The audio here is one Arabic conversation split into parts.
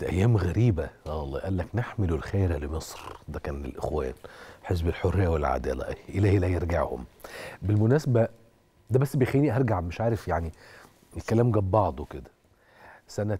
كانت ايام غريبه. والله قال لك نحمل الخير لمصر، ده كان الاخوان حزب الحريه والعداله، الهي لا يرجعهم. بالمناسبه ده بس بيخليني هرجع، مش عارف يعني الكلام جاب بعضه كده. سنه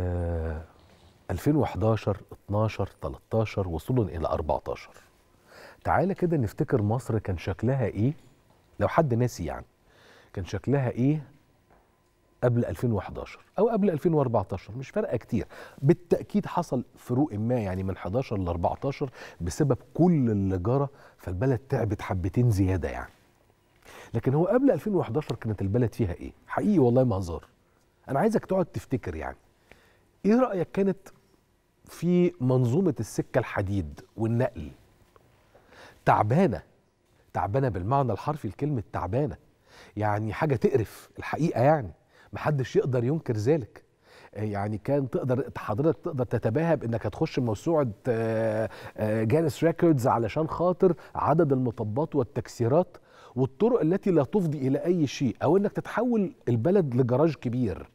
2011 12 13 وصولا الى 14. تعالى كده نفتكر مصر كان شكلها ايه، لو حد ناسي يعني. كان شكلها ايه قبل 2011 او قبل 2014؟ مش فارقه كتير. بالتاكيد حصل فروق ما يعني من 11 ل 14 بسبب كل اللي جرى، فالبلد تعبت حبتين زياده يعني. لكن هو قبل 2011 كانت البلد فيها ايه؟ حقيقي والله ما هزار. انا عايزك تقعد تفتكر يعني. ايه رايك كانت في منظومه السكه الحديد والنقل؟ تعبانه. تعبانه بالمعنى الحرفي لكلمه تعبانه، يعني حاجه تقرف الحقيقه يعني. محدش يقدر ينكر ذلك. يعني كان حضرتك تقدر تتباهى بانك هتخش موسوعه جانس ريكوردز علشان خاطر عدد المطبات والتكسيرات والطرق التي لا تفضي الى اي شيء، او انك تتحول البلد لجراج كبير.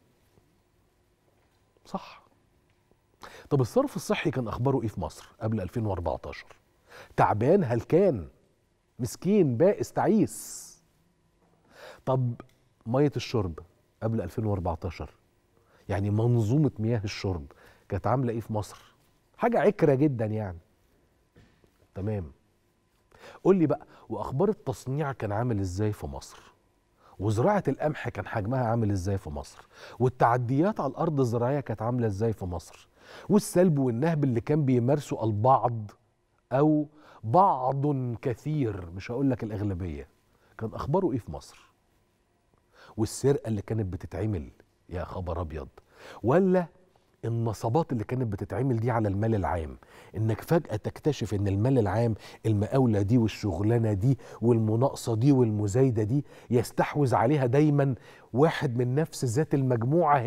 صح. طب الصرف الصحي كان اخباره ايه في مصر قبل 2014؟ تعبان، هلكان، مسكين، بائس، تعيس. طب ميه الشرب قبل 2014، يعني منظومة مياه الشرب كانت عاملة ايه في مصر؟ حاجة عكرة جدا يعني. تمام. قول لي بقى، واخبار التصنيع كان عامل ازاي في مصر؟ وزراعة القمح كان حجمها عامل ازاي في مصر؟ والتعديات على الارض الزراعية كانت عاملة ازاي في مصر؟ والسلب والنهب اللي كان بيمارسه البعض او بعض كثير، مش هقول لك الاغلبية، كان اخباره ايه في مصر؟ والسرقة اللي كانت بتتعمل، يا خبر ابيض. ولا النصبات اللي كانت بتتعمل دي على المال العام، انك فجأة تكتشف ان المال العام، المقاولة دي والشغلانة دي والمناقصة دي والمزايدة دي، يستحوذ عليها دايما واحد من نفس ذات المجموعة،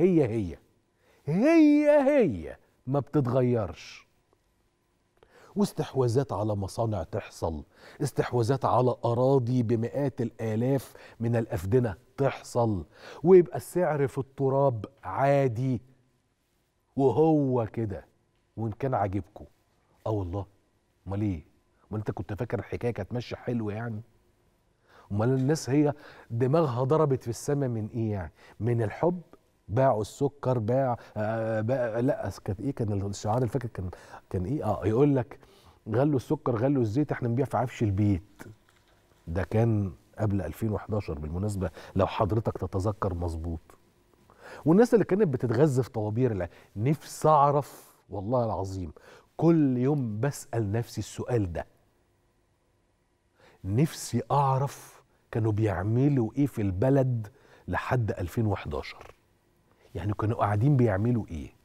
هي ما بتتغيرش. واستحواذات على مصانع تحصل، استحواذات على أراضي بمئات الآلاف من الأفدنة تحصل، ويبقى السعر في التراب عادي. وهو كده، وان كان عاجبكم. اه والله. امال ايه؟ امال انت كنت فاكر الحكايه كانت ماشيه حلو يعني؟ امال الناس هي دماغها ضربت في السماء من ايه يعني؟ من الحب. باعوا السكر، باع لا كانت ايه، كان الشعار اللي فاكر كان ايه، يقول لك غلوا السكر غلوا الزيت احنا نبيع في عفش البيت. ده كان قبل 2011 بالمناسبه، لو حضرتك تتذكر مظبوط. والناس اللي كانت بتتغذى في طوابير نفسي اعرف والله العظيم، كل يوم بسأل نفسي السؤال ده. نفسي اعرف كانوا بيعملوا ايه في البلد لحد 2011. يعني كانوا قاعدين بيعملوا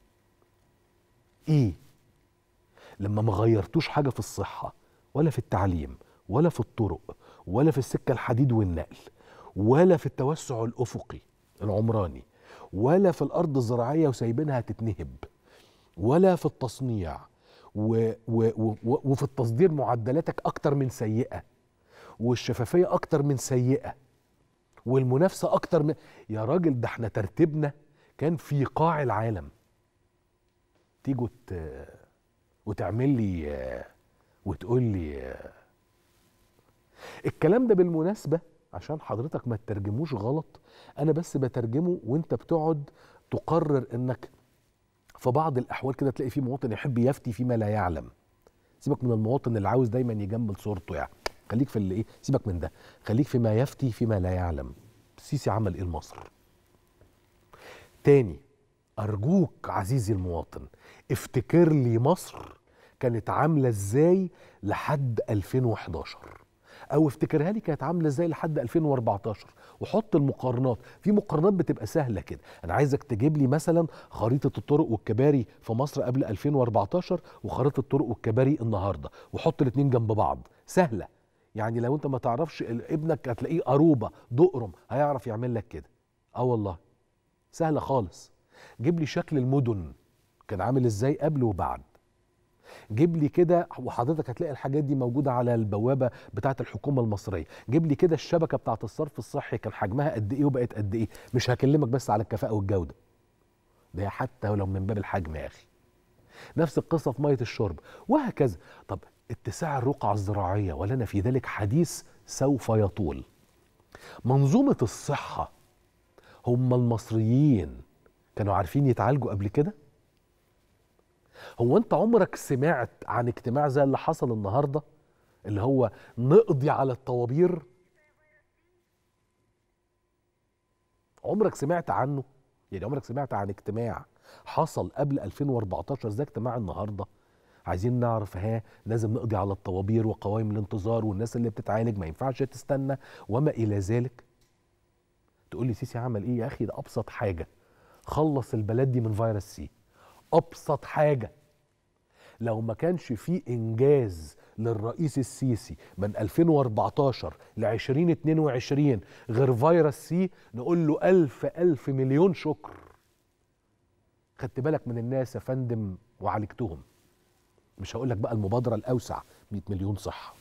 ايه لما ما غيرتوش حاجة في الصحة ولا في التعليم ولا في الطرق ولا في السكة الحديد والنقل ولا في التوسع الأفقي العمراني ولا في الأرض الزراعية وسايبينها تتنهب ولا في التصنيع وفي التصدير معدلاتك أكتر من سيئة، والشفافية أكتر من سيئة، والمنافسة أكتر من، يا راجل ده احنا ترتيبنا كان في قاع العالم. تيجوا وتعمل لي وتقول لي الكلام ده. بالمناسبة عشان حضرتك ما تترجموش غلط، أنا بس بترجمه وانت بتقعد تقرر انك في بعض الأحوال كده تلاقي في مواطن يحب يفتي فيما لا يعلم. سيبك من المواطن اللي عاوز دايما يجمل صورته يعني، خليك في اللي ايه، سيبك من ده، خليك فيما يفتي فيما لا يعلم. السيسي عمل ايه لمصر؟ تاني، أرجوك عزيزي المواطن افتكر لي مصر كانت عاملة ازاي لحد 2011، او افتكرها لي كانت عامله ازاي لحد 2014، وحط المقارنات. في مقارنات بتبقى سهله كده. انا عايزك تجيب لي مثلا خريطه الطرق والكباري في مصر قبل 2014 وخريطه الطرق والكباري النهارده، وحط الاثنين جنب بعض. سهله يعني. لو انت ما تعرفش ابنك هتلاقيه قروبه دقرم هيعرف يعمل لك كده. اه والله سهله خالص. جيب لي شكل المدن كان عامل ازاي قبل وبعد. جيب لي كده، وحضرتك هتلاقي الحاجات دي موجوده على البوابه بتاعه الحكومه المصريه. جيب لي كده الشبكه بتاعه الصرف الصحي كان حجمها قد ايه وبقت قد ايه. مش هكلمك بس على الكفاءه والجوده، ده حتى لو من باب الحجم يا اخي. نفس القصة في مية الشرب وهكذا. طب اتساع الرقعة الزراعية ولنا في ذلك حديث سوف يطول. منظومة الصحة، هم المصريين كانوا عارفين يتعالجوا قبل كده؟ هو انت عمرك سمعت عن اجتماع زي اللي حصل النهاردة اللي هو نقضي على الطوابير؟ عمرك سمعت عنه؟ يعني عمرك سمعت عن اجتماع حصل قبل 2014 زي اجتماع النهارده؟ عايزين نعرف لازم نقضي على الطوابير وقوائم الانتظار والناس اللي بتتعالج ما ينفعش تستنى وما الى ذلك. تقول لي سيسي عمل ايه؟ يا اخي ده ابسط حاجه، خلص البلد دي من فيروس سي. ابسط حاجه. لو ما كانش في انجاز للرئيس السيسي من 2014 ل 2022 غير فيروس سي، نقول له الف الف مليون شكر. خدت بالك من الناس يا فندم وعالجتهم. مش هقول لك بقى المبادرة الأوسع 100 مليون صحة.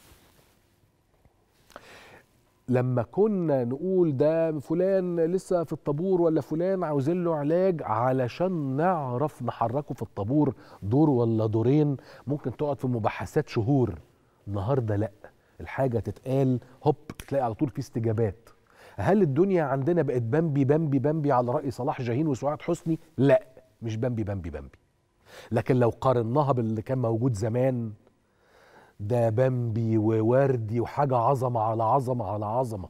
لما كنا نقول ده فلان لسه في الطابور ولا فلان عاوزين له علاج، علشان نعرف نحركه في الطابور دور ولا دورين ممكن تقعد في مباحثات شهور. النهارده لا، الحاجة تتقال هوب تلاقي على طول في استجابات. هل الدنيا عندنا بقت بامبي بامبي بامبي على رأي صلاح جاهين وسعاد حسني؟ لا، مش بامبي بامبي بامبي. لكن لو قارناها باللي كان موجود زمان، ده بامبي ووردي وحاجة عظمة على عظمة على عظمة.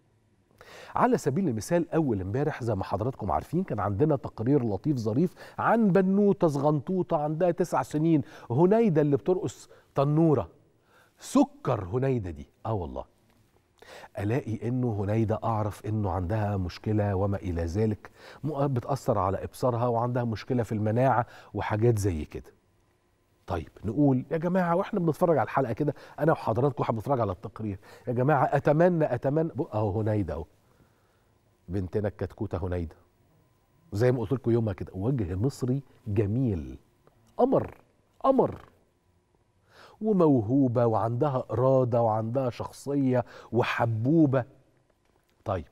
على سبيل المثال أول امبارح زي ما حضراتكم عارفين كان عندنا تقرير لطيف ظريف عن بنوتة صغنطوطة عندها 9 سنين، هنيدة اللي بترقص تنورة. سكر هنيدة دي، والله الاقي انه هنيدة اعرف انه عندها مشكله وما الى ذلك، بتاثر على ابصارها وعندها مشكله في المناعه وحاجات زي كده. طيب نقول يا جماعه واحنا بنتفرج على الحلقه كده انا وحضراتكم واحنا بنتفرج على التقرير، يا جماعه اتمنى اهو هنيدة اهو، بنتنا الكتكوته هنيدة زي ما قلت لكم يومها كده، وجه مصري جميل، قمر قمر وموهوبة وعندها إرادة وعندها شخصية وحبوبة. طيب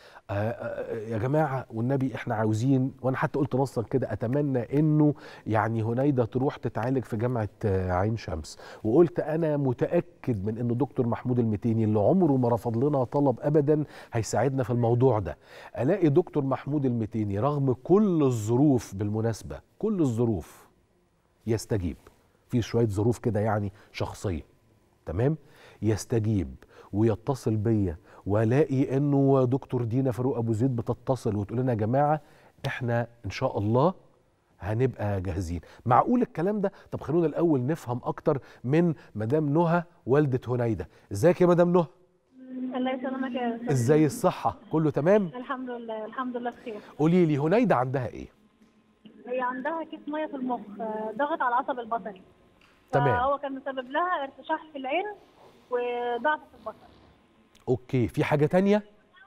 يا جماعة والنبي احنا عاوزين، وانا حتى قلت نصا كده اتمنى انه يعني هنيدة تروح تتعالج في جامعة عين شمس، وقلت انا متأكد من انه دكتور محمود المتيني اللي عمره ما رفض لنا طلب ابدا هيساعدنا في الموضوع ده. الاقي دكتور محمود المتيني رغم كل الظروف، بالمناسبة كل الظروف يستجيب، في شوية ظروف كده يعني شخصية، تمام، يستجيب ويتصل بيا، والاقي انه دكتور دينا فاروق ابو زيد بتتصل وتقول لنا يا جماعة احنا ان شاء الله هنبقى جاهزين. معقول الكلام ده؟ طب خلونا الاول نفهم اكتر من مدام نهى والدة هنيدة. ازيك يا مدام نهى؟ الله يسلمك يا استاذ. ازاي الصحة؟ كله تمام؟ الحمد لله الحمد لله بخير. قولي لي هنيدة عندها ايه؟ هي عندها كيس ميه في المخ، ضغط على العصب البصري. تمام. فهو كان مسبب لها ارتشاح في العين وضعف في البصر. اوكي، في حاجة تانية؟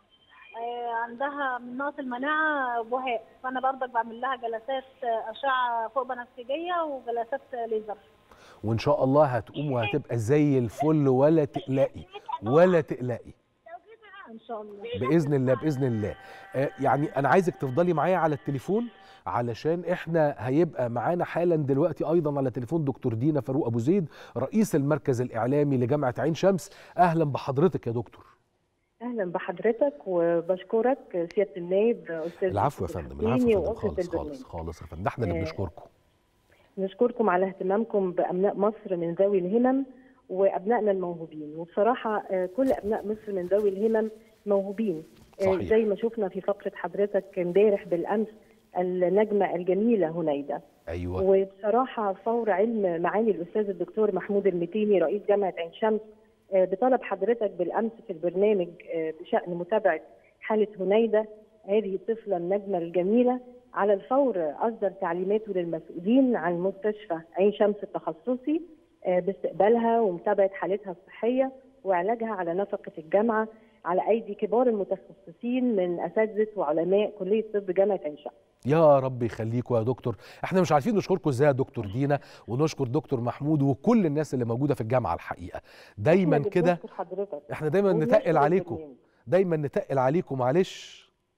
عندها من نقص المناعه بهاء، فانا برضك بعمل لها جلسات اشعه فوق بنفسجيه وجلسات ليزر. وان شاء الله هتقوم وهتبقى زي الفل، ولا تقلقي ولا تقلقي ان شاء الله باذن الله باذن الله. يعني انا عايزك تفضلي معايا على التليفون علشان احنا هيبقى معانا حالا دلوقتي ايضا على تليفون دكتور دينا فاروق ابو زيد رئيس المركز الاعلامي لجامعه عين شمس. اهلا بحضرتك يا دكتور. اهلا بحضرتك وبشكرك سياده النائب استاذ. العفو يا فندم، العفو يا فندم، خالص خالص خالص يا فندم، ده احنا اللي بنشكركم. نشكركم على اهتمامكم بابناء مصر من ذوي الهمم وابنائنا الموهوبين، وبصراحه كل ابناء مصر من ذوي الهمم موهوبين. صحيح. زي ما شفنا في فقره حضرتك امبارح بالامس النجمه الجميله هنيدة. ايوه. وبصراحه فور علم معالي الاستاذ الدكتور محمود المتيني رئيس جامعه عين شمس بطلب حضرتك بالامس في البرنامج بشان متابعه حاله هنيدة هذه الطفله النجمه الجميله، على الفور اصدر تعليماته للمسؤولين عن مستشفى عين شمس التخصصي باستقبالها ومتابعه حالتها الصحيه وعلاجها على نفقه الجامعه على ايدي كبار المتخصصين من اساتذه وعلماء كليه طب جامعه عين شمس. يا رب يخليكم يا دكتور، احنا مش عارفين نشكركم ازاي يا دكتور دينا، ونشكر دكتور محمود وكل الناس اللي موجوده في الجامعه. الحقيقه دايما كده احنا دايما نتقل عليكم، دايما نتقل عليكم، معلش.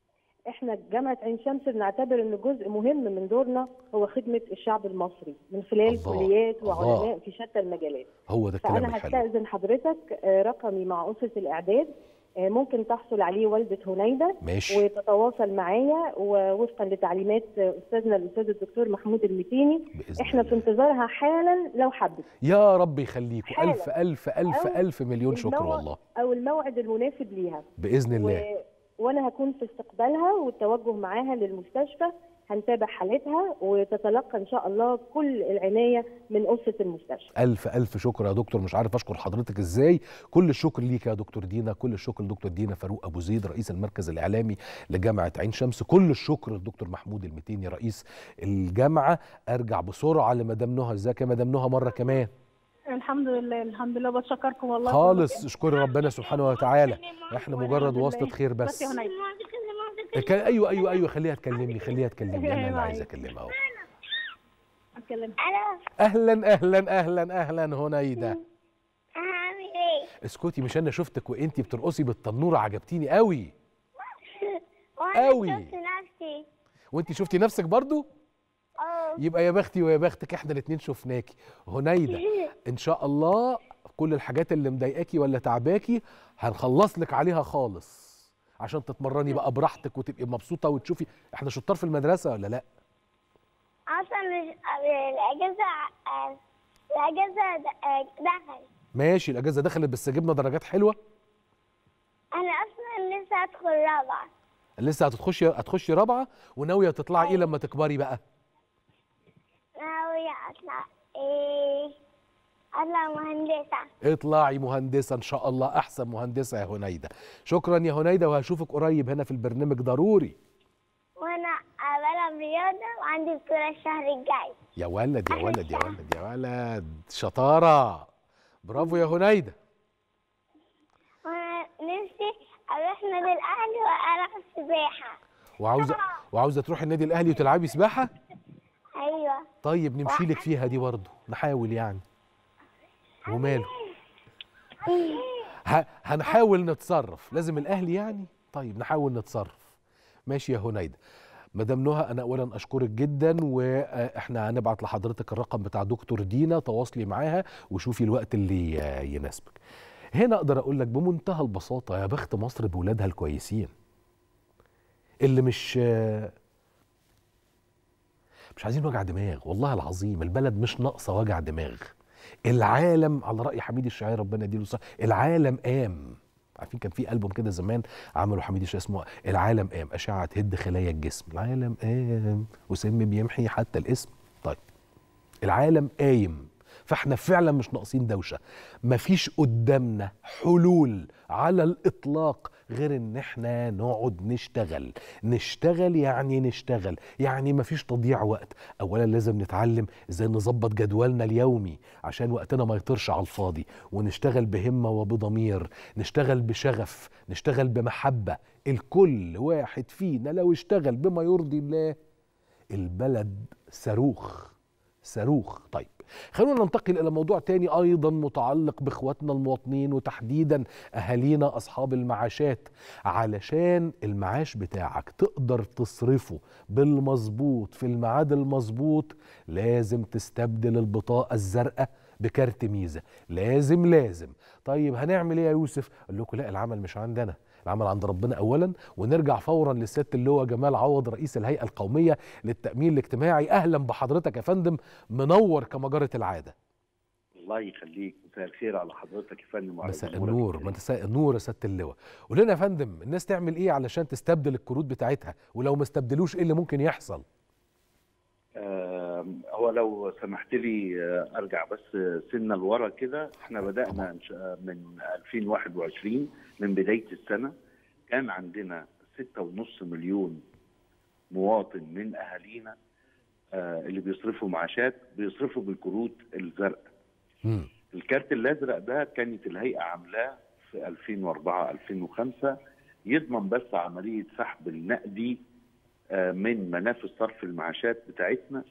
احنا جامعه عين شمس بنعتبر ان جزء مهم من دورنا هو خدمه الشعب المصري من خلال الله كليات الله، وعلماء في شتى المجالات. هو ده الكلام فانا الحلو. هستاذن حضرتك رقمي مع اسره الاعداد ممكن تحصل عليه والده هنيده، ماشي. وتتواصل معايا ووفقا لتعليمات استاذنا الاستاذ الدكتور محمود المتيني. بإذن احنا في الله. انتظارها حالا لو حبت. يا رب يخليكم، حالا. ألف ألف ألف أو ألف مليون شكر والله. او الموعد المناسب ليها بإذن الله. وانا هكون في استقبالها والتوجه معاها للمستشفى، هنتابع حالتها وتتلقى ان شاء الله كل العنايه من اسره المستشفى. ألف ألف شكر يا دكتور، مش عارف أشكر حضرتك إزاي. كل الشكر ليك يا دكتور دينا، كل الشكر لدكتور دينا فاروق أبو زيد رئيس المركز الإعلامي لجامعة عين شمس، كل الشكر للدكتور محمود المتيني رئيس الجامعة. أرجع بسرعة لمدام نهى. إزيك يا مدام نهى مرة كمان؟ الحمد لله الحمد لله، بتشكركم والله خالص، اشكري ربنا سبحانه وتعالى، احنا مجرد واسطة خير بس. ايوه ايوه ايوه، خليها تكلمني خليها تكلمني، انا اللي عايز اكلمها اهو. اهلا اهلا اهلا اهلا هنيده. هعمل ايه؟ اسكتي، مش انا شفتك وانتي بترقصي بالتنوره، عجبتيني قوي وانا قوي. شفت نفسي. وانتي شفتي نفسك برضو؟ يبقى يا بختي ويا بختك، احنا الاتنين شفناكي. هنيده ان شاء الله كل الحاجات اللي مضايقاكي ولا تعباكي هنخلص لك عليها خالص، عشان تتمرني بقى براحتك وتبقي مبسوطه وتشوفي. احنا شطار في المدرسه ولا لا؟ اصلا مش الاجازه دخل. ماشي، الاجازه دخلت بس جبنا درجات حلوه. انا اصلا لسه هدخل رابعه. لسه هتخشي رابعه، وناويه تطلعي ايه لما تكبري بقى؟ ناويه اطلع مهندسه. اطلعي مهندسه ان شاء الله، احسن مهندسه يا هنيده. شكرا يا هنيده، وهشوفك قريب هنا في البرنامج ضروري. وانا بلعب رياضه وعندي بطوله الشهر الجاي. يا ولد يا ولد يا ولد يا ولد، شطاره، برافو يا هنيده. وانا نفسي اروح نادي الاهلي والعب سباحه. وعاوزه تروحي النادي الاهلي وتلعبي سباحه؟ ايوه. طيب نمشي لك فيها دي برضه، نحاول يعني، وماله. هنحاول نتصرف، لازم الاهلي يعني. طيب نحاول نتصرف. ماشي يا هنيده. مدام نهى، انا اولا اشكرك جدا، واحنا هنبعت لحضرتك الرقم بتاع دكتور دينا، تواصلي معاها وشوفي الوقت اللي يناسبك. هنا اقدر اقول لك بمنتهى البساطه، يا بخت مصر بولادها الكويسين اللي مش عايزين وجع دماغ. والله العظيم البلد مش ناقصه وجع دماغ. العالم على رأي حميد الشاعري ربنا يديله الصحة، العالم قام. عارفين كان في ألبوم كده زمان عملوا حميد الشاعري اسمه العالم قام، أشعة تهد خلايا الجسم، العالم قام وسم بيمحي حتى الاسم. طيب العالم قايم، فاحنا فعلا مش ناقصين دوشة. مفيش قدامنا حلول على الإطلاق غير ان احنا نقعد نشتغل يعني مفيش تضييع وقت. اولا لازم نتعلم ازاي نظبط جدولنا اليومي عشان وقتنا ما يطيرش على الفاضي، ونشتغل بهمة وبضمير، نشتغل بشغف، نشتغل بمحبة. الكل واحد فينا لو اشتغل بما يرضي الله البلد صاروخ. طيب خلونا ننتقل إلى موضوع تاني أيضا متعلق بإخواتنا المواطنين، وتحديدا أهالينا أصحاب المعاشات. علشان المعاش بتاعك تقدر تصرفه بالمظبوط في الميعاد المظبوط، لازم تستبدل البطاقة الزرقاء بكارت ميزة. لازم. طيب هنعمل ايه يا يوسف؟ اقول لكم لا، العمل مش عندنا، العمل عند ربنا اولا. ونرجع فورا للسيادة اللواء جمال عوض رئيس الهيئة القومية للتأمين الاجتماعي. اهلا بحضرتك يا فندم، منور كما جرت العادة. الله يخليك، مساء الخير على حضرتك يا فندم وعلى مساء النور. مساء النور يا سيادة اللواء. قول لنا يا فندم، الناس تعمل ايه علشان تستبدل الكروت بتاعتها؟ ولو ما استبدلوش ايه اللي ممكن يحصل؟ هو لو سمحت لي ارجع بس سنه لورا كده. احنا بدانا من 2021 من بدايه السنه كان عندنا 6.5 مليون مواطن من اهالينا اللي بيصرفوا معاشات بيصرفوا بالكروت الزرقاء. الكارت الازرق ده كانت الهيئه عاملاه في 2004 2005 يضمن بس عمليه سحب النقدي من منافذ صرف المعاشات بتاعتنا.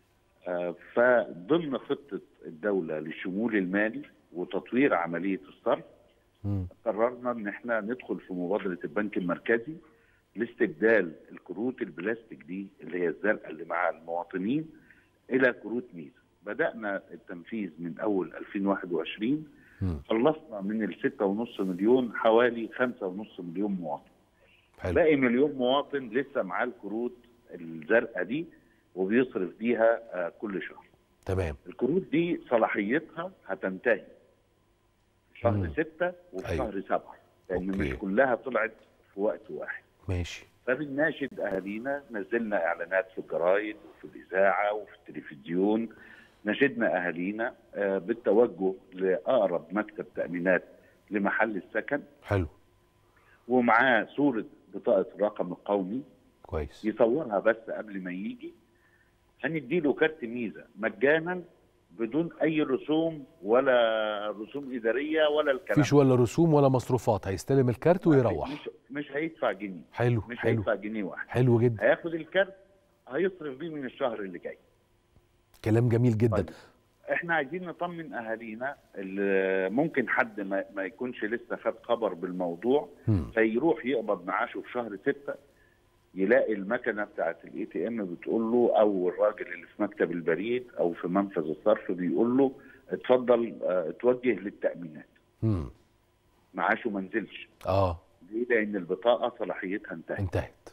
فضمن خطة الدولة للشمول المالي وتطوير عملية الصرف قررنا ان احنا ندخل في مبادرة البنك المركزي لاستبدال الكروت البلاستيك دي اللي هي الزرقاء اللي مع المواطنين الى كروت ميزه. بدانا التنفيذ من اول 2021. خلصنا من ال 6.5 مليون حوالي 5.5 مليون مواطن. حلو. باقي مليون مواطن لسه معاه الكروت الزرقاء دي وبيصرف بيها كل شهر. تمام. الكروت دي صلاحيتها هتنتهي في شهر 6 وفي شهر 7، لان مش كلها طلعت في وقت واحد. ماشي. فبنناشد اهالينا، نزلنا اعلانات في الجرايد وفي الاذاعه وفي التلفزيون، ناشدنا اهالينا بالتوجه لاقرب مكتب تامينات لمحل السكن. حلو. ومعاه صوره بطاقه الرقم القومي، كويس، يصورها بس قبل ما يجي. هنديله كارت ميزه مجانا بدون اي رسوم ولا رسوم اداريه ولا الكلام، مفيش ولا رسوم ولا مصروفات، هيستلم الكارت ويروح. مش هيدفع جنيه. حلو. مش حلو. هيدفع جنيه واحد. حلو جدا. هياخد الكارت هيصرف بيه من الشهر اللي جاي. كلام جميل جدا. طيب. احنا عايزين نطمن اهالينا اللي ممكن حد ما يكونش لسه خد خبر بالموضوع، فيروح يقبض معاشه في شهر 6 يلاقي المكنه بتاعت الاي تي ام بتقول له، او الراجل اللي في مكتب البريد او في منفذ الصرف بيقول له اتفضل اتوجه للتامينات. معاشه ما نزلش. ليه؟ لان البطاقه صلاحيتها انتهت.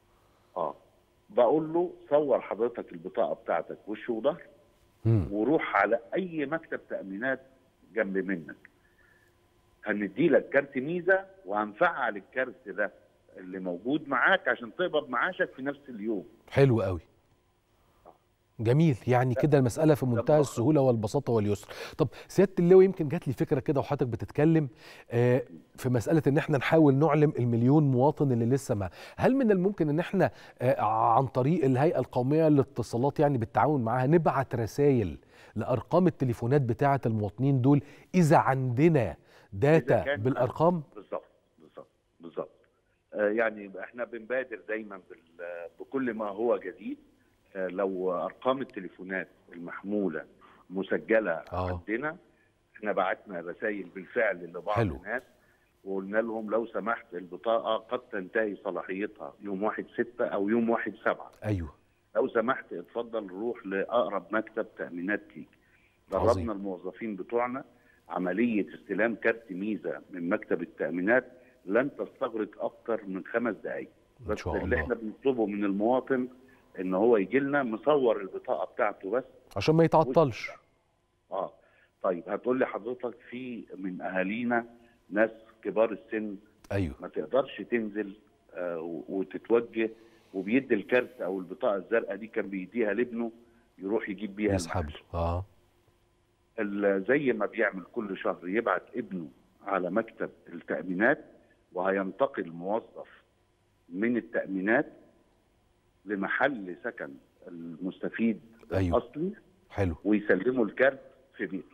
بقول له صور حضرتك البطاقه بتاعتك وش وظهر، وروح على اي مكتب تامينات جنب منك، هندي لك كارت ميزه وهنفعل الكارت ده اللي موجود معاك عشان تقبض معاشك في نفس اليوم. حلو قوي. جميل. يعني كده المسألة في منتهى السهولة والبساطة واليسر. طب سيادة اللواء، يمكن جات لي فكرة كده وحضرتك بتتكلم في مسألة ان احنا نحاول نعلم المليون مواطن اللي لسه ما، هل من الممكن ان احنا عن طريق الهيئة القومية للاتصالات يعني بالتعاون معاها نبعت رسائل لأرقام التليفونات بتاعة المواطنين دول إذا عندنا داتا بالأرقام؟ بالظبط. يعني احنا بنبادر دايما بكل ما هو جديد. لو ارقام التليفونات المحموله مسجله عندنا، احنا بعتنا رسائل بالفعل لبعض الناس وقلنا لهم لو سمحت البطاقه قد تنتهي صلاحيتها يوم 1/6 او يوم 1/7. ايوه. لو سمحت اتفضل روح لاقرب مكتب تامينات ليك. دربنا الموظفين بتوعنا عمليه استلام كارت ميزه من مكتب التامينات لن تستغرق اكتر من 5 دقائق. بس اللي احنا بنطلبه من المواطن ان هو يجي لنا مصور البطاقه بتاعته بس عشان ما يتعطلش. طيب هتقول لي حضرتك في من اهالينا ناس كبار السن ما تقدرش تنزل وتتوجه، وبيدي الكارت او البطاقه الزرقاء دي كان بيديها لابنه يروح يجيب بيها يسحب زي ما بيعمل كل شهر يبعت ابنه على مكتب التامينات، وهينتقل موظف من التامينات لمحل سكن المستفيد الأصلي. حلو. ويسلموا الكارت في بيته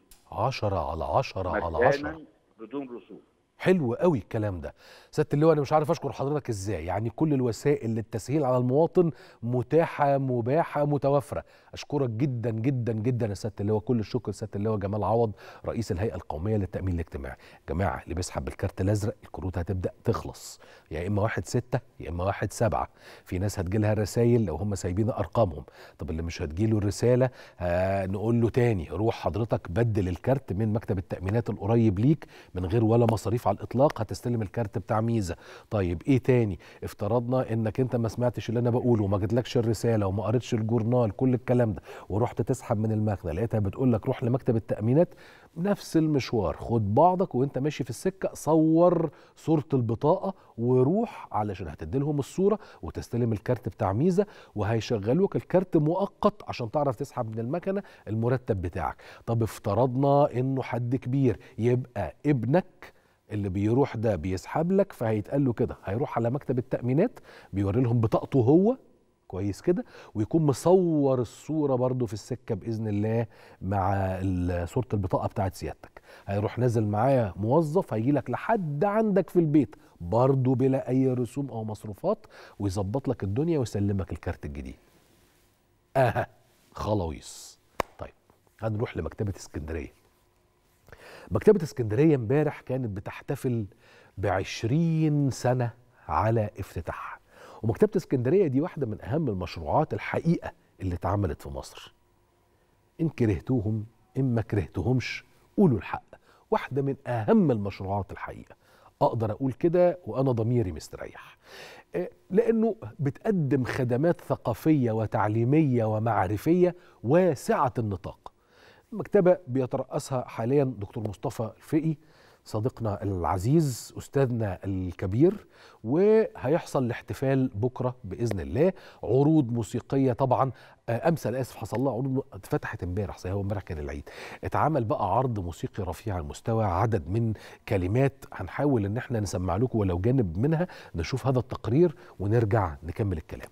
10/10 بدون رسوم. حلو قوي الكلام ده. سيادة اللواء، انا مش عارف اشكر حضرتك ازاي، يعني كل الوسائل للتسهيل على المواطن متاحه مباحه متوفره. اشكرك جدا جدا جدا يا سيادة اللواء، كل الشكر سيادة اللواء جمال عوض رئيس الهيئه القوميه للتامين الاجتماعي. جماعه اللي بيسحب بالكارت الازرق الكروت هتبدا تخلص، يا اما 1/6 يا اما 1/7. في ناس هتجيلها الرسايل لو هم سايبين ارقامهم. طب اللي مش هتجيله الرساله نقول له تاني روح حضرتك بدل الكارت من مكتب التامينات القريب ليك من غير ولا مصاريف على الاطلاق، هتستلم الكارت بتاع ميزه. طيب ايه تاني؟ افترضنا انك انت ما سمعتش اللي انا بقوله وما جاتلكش الرساله وما قريتش الجورنال كل الكلام ده، ورحت تسحب من المخزن لقيتها بتقول لك روح لمكتب التامينات، نفس المشوار، خد بعضك وانت ماشي في السكه صور صوره البطاقه وروح علشان هتدي لهم الصوره وتستلم الكارت بتاع ميزه، وهيشغلوك الكارت مؤقت عشان تعرف تسحب من المكنه المرتب بتاعك. طب افترضنا انه حد كبير، يبقى ابنك اللي بيروح ده بيسحب لك، فهيتقال له كده هيروح على مكتب التأمينات بيوري لهم بطاقته هو كويس كده، ويكون مصور الصورة برضو في السكة بإذن الله مع صورة البطاقة بتاعت سيادتك. هيروح نازل معاه موظف هيجي لك لحد عندك في البيت برضو بلا أي رسوم أو مصروفات، ويظبط لك الدنيا ويسلمك الكارت الجديد. خلاويص. طيب هنروح لمكتبة اسكندرية. مكتبة اسكندرية امبارح كانت بتحتفل ب20 سنة على افتتاحها. ومكتبة اسكندرية دي واحدة من أهم المشروعات الحقيقة اللي اتعملت في مصر. إن كرهتوهم إن ما كرهتهمش قولوا الحق، واحدة من أهم المشروعات الحقيقة، أقدر أقول كده وأنا ضميري مستريح، لأنه بتقدم خدمات ثقافية وتعليمية ومعرفية واسعة النطاق. المكتبة بيترأسها حاليا دكتور مصطفى الفقي صديقنا العزيز أستاذنا الكبير، وهيحصل الاحتفال بكرة بإذن الله، عروض موسيقية طبعا. آسف حصل لها عروض اتفتحت امبارح، صحيح هو امبارح كان العيد، اتعمل بقى عرض موسيقي رفيع المستوى، عدد من كلمات هنحاول ان احنا نسمع لكم ولو جانب منها. نشوف هذا التقرير ونرجع نكمل الكلام.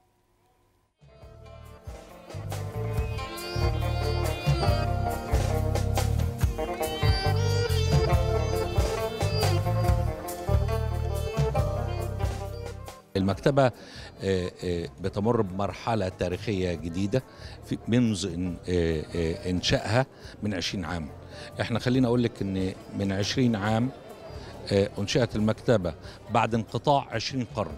المكتبة بتمر بمرحلة تاريخية جديدة منذ إنشائها من 20 عام. احنا خلينا أقول لك أن من 20 عام أنشأت المكتبة بعد انقطاع 20 قرن،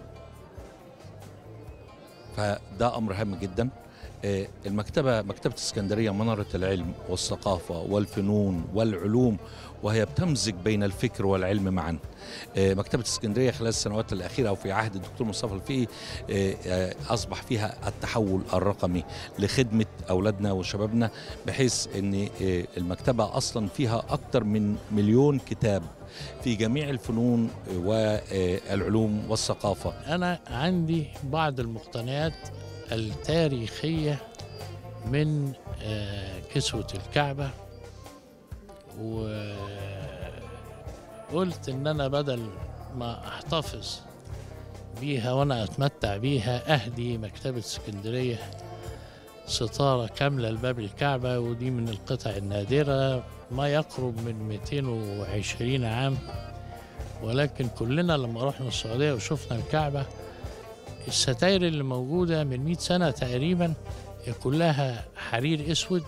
فده أمر هام جدا. المكتبة مكتبة اسكندرية منارة العلم والثقافة والفنون والعلوم، وهي بتمزج بين الفكر والعلم معا. مكتبة اسكندرية خلال السنوات الأخيرة أو في عهد الدكتور مصطفى الفقي أصبح فيها التحول الرقمي لخدمة أولادنا وشبابنا، بحيث أن المكتبة أصلا فيها أكثر من 1,000,000 كتاب في جميع الفنون والعلوم والثقافة. أنا عندي بعض المقتنيات التاريخية من كسوة الكعبة، وقلت إن أنا بدل ما أحتفظ بيها وأنا أتمتع بيها أهدي مكتبة اسكندرية ستارة كاملة لباب الكعبة، ودي من القطع النادرة، ما يقرب من 220 عام. ولكن كلنا لما رحنا السعودية وشفنا الكعبة، الستاير اللي موجودة من 100 سنة تقريبا كلها حرير اسود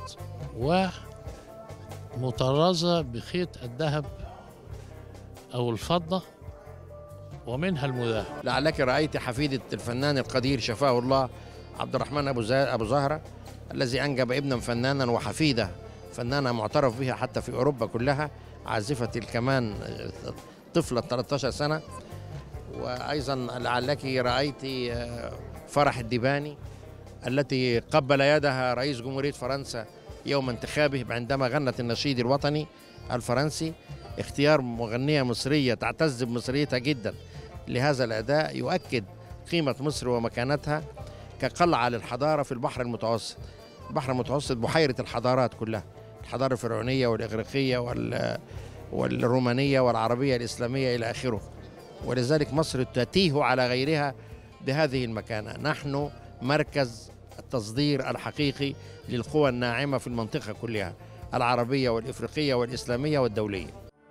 ومطرزة بخيط الذهب او الفضة ومنها المذهب. لعلك رأيت حفيدة الفنان القدير شفاه الله عبد الرحمن أبو زهرة، الذي أنجب ابنا فنانا وحفيدة فنانة معترف بها حتى في أوروبا كلها، عازفة الكمان طفلة 13 سنة. وأيضا لعلك رأيت فرح الديباني التي قبل يدها رئيس جمهورية فرنسا يوم انتخابه عندما غنت النشيد الوطني الفرنسي. اختيار مغنية مصرية تعتز بمصريتها جدا لهذا الأداء يؤكد قيمة مصر ومكانتها كقلعة للحضارة في البحر المتوسط. البحر المتوسط بحيرة الحضارات كلها، الحضارة الفرعونية والإغريقية والرومانية والعربية الإسلامية إلى آخره. ولذلك مصر تتيه على غيرها بهذه المكانة. نحن مركز التصدير الحقيقي للقوى الناعمة في المنطقة كلها، العربية والإفريقية والإسلامية والدولية.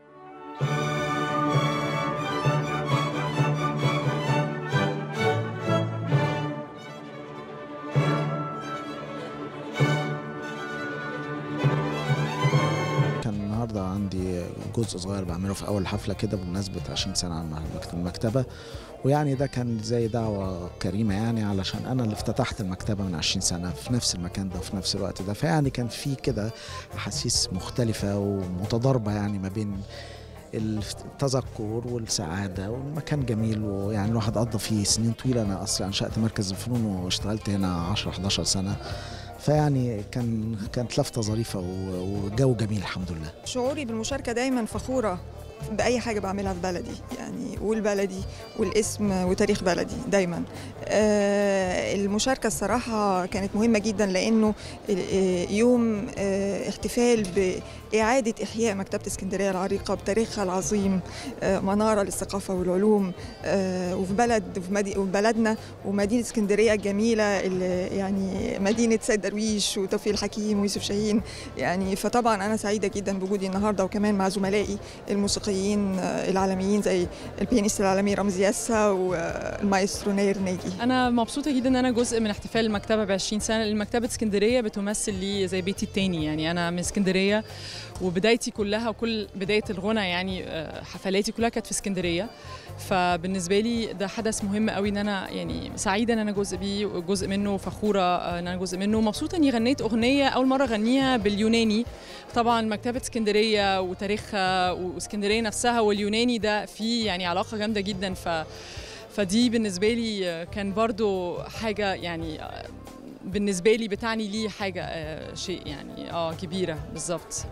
النهارده عندي جزء صغير بعمله في اول حفله كده بمناسبه 20 سنه عن المكتبه، ويعني ده كان زي دعوه كريمه يعني، علشان انا اللي افتتحت المكتبه من 20 سنه في نفس المكان ده وفي نفس الوقت ده، فيعني كان في كده احاسيس مختلفه ومتضاربه يعني ما بين التذكر والسعاده، والمكان جميل ويعني الواحد قضى فيه سنين طويله. انا اصلا انشات مركز الفنون واشتغلت هنا 10-11 سنه، فيعني كانت لفتة ظريفة وجو جميل الحمد لله. شعوري بالمشاركة دايما فخورة بأي حاجة بعملها في بلدي يعني، والبلدي والاسم وتاريخ بلدي دايما. المشاركة الصراحة كانت مهمة جدا، لأنه يوم احتفال بإعادة إحياء مكتبة اسكندرية العريقة بتاريخها العظيم، منارة للثقافة والعلوم، وفي بلدنا ومدينة اسكندرية الجميلة يعني مدينة سيد درويش وتوفيق الحكيم ويوسف شاهين يعني. فطبعا أنا سعيدة جدا بوجودي النهاردة، وكمان مع زملائي الموسيقيين العالميين زي البيانيست العالمي رمزي ياسا والمايسترو ناير ناجي. انا مبسوطه جدا ان انا جزء من احتفال المكتبه ب20 سنه، لان مكتبه اسكندريه بتمثل لي زي بيتي التاني. يعني انا من اسكندريه وبدايتي كلها وكل بدايه الغنى يعني حفلاتي كلها كانت في اسكندريه، فبالنسبه لي ده حدث مهم قوي ان انا يعني سعيده ان انا جزء منه، وفخوره ان انا جزء منه، ومبسوطه اني غنيت اغنيه اول مره اغنيها باليوناني. طبعا مكتبه اسكندريه وتاريخها واسكندريه نفسها واليوناني ده في يعني علاقه جامده جدا، فدي بالنسبه لي كان برضو حاجه يعني بالنسبه لي بتعني لي حاجه شيء يعني كبيره بالظبط.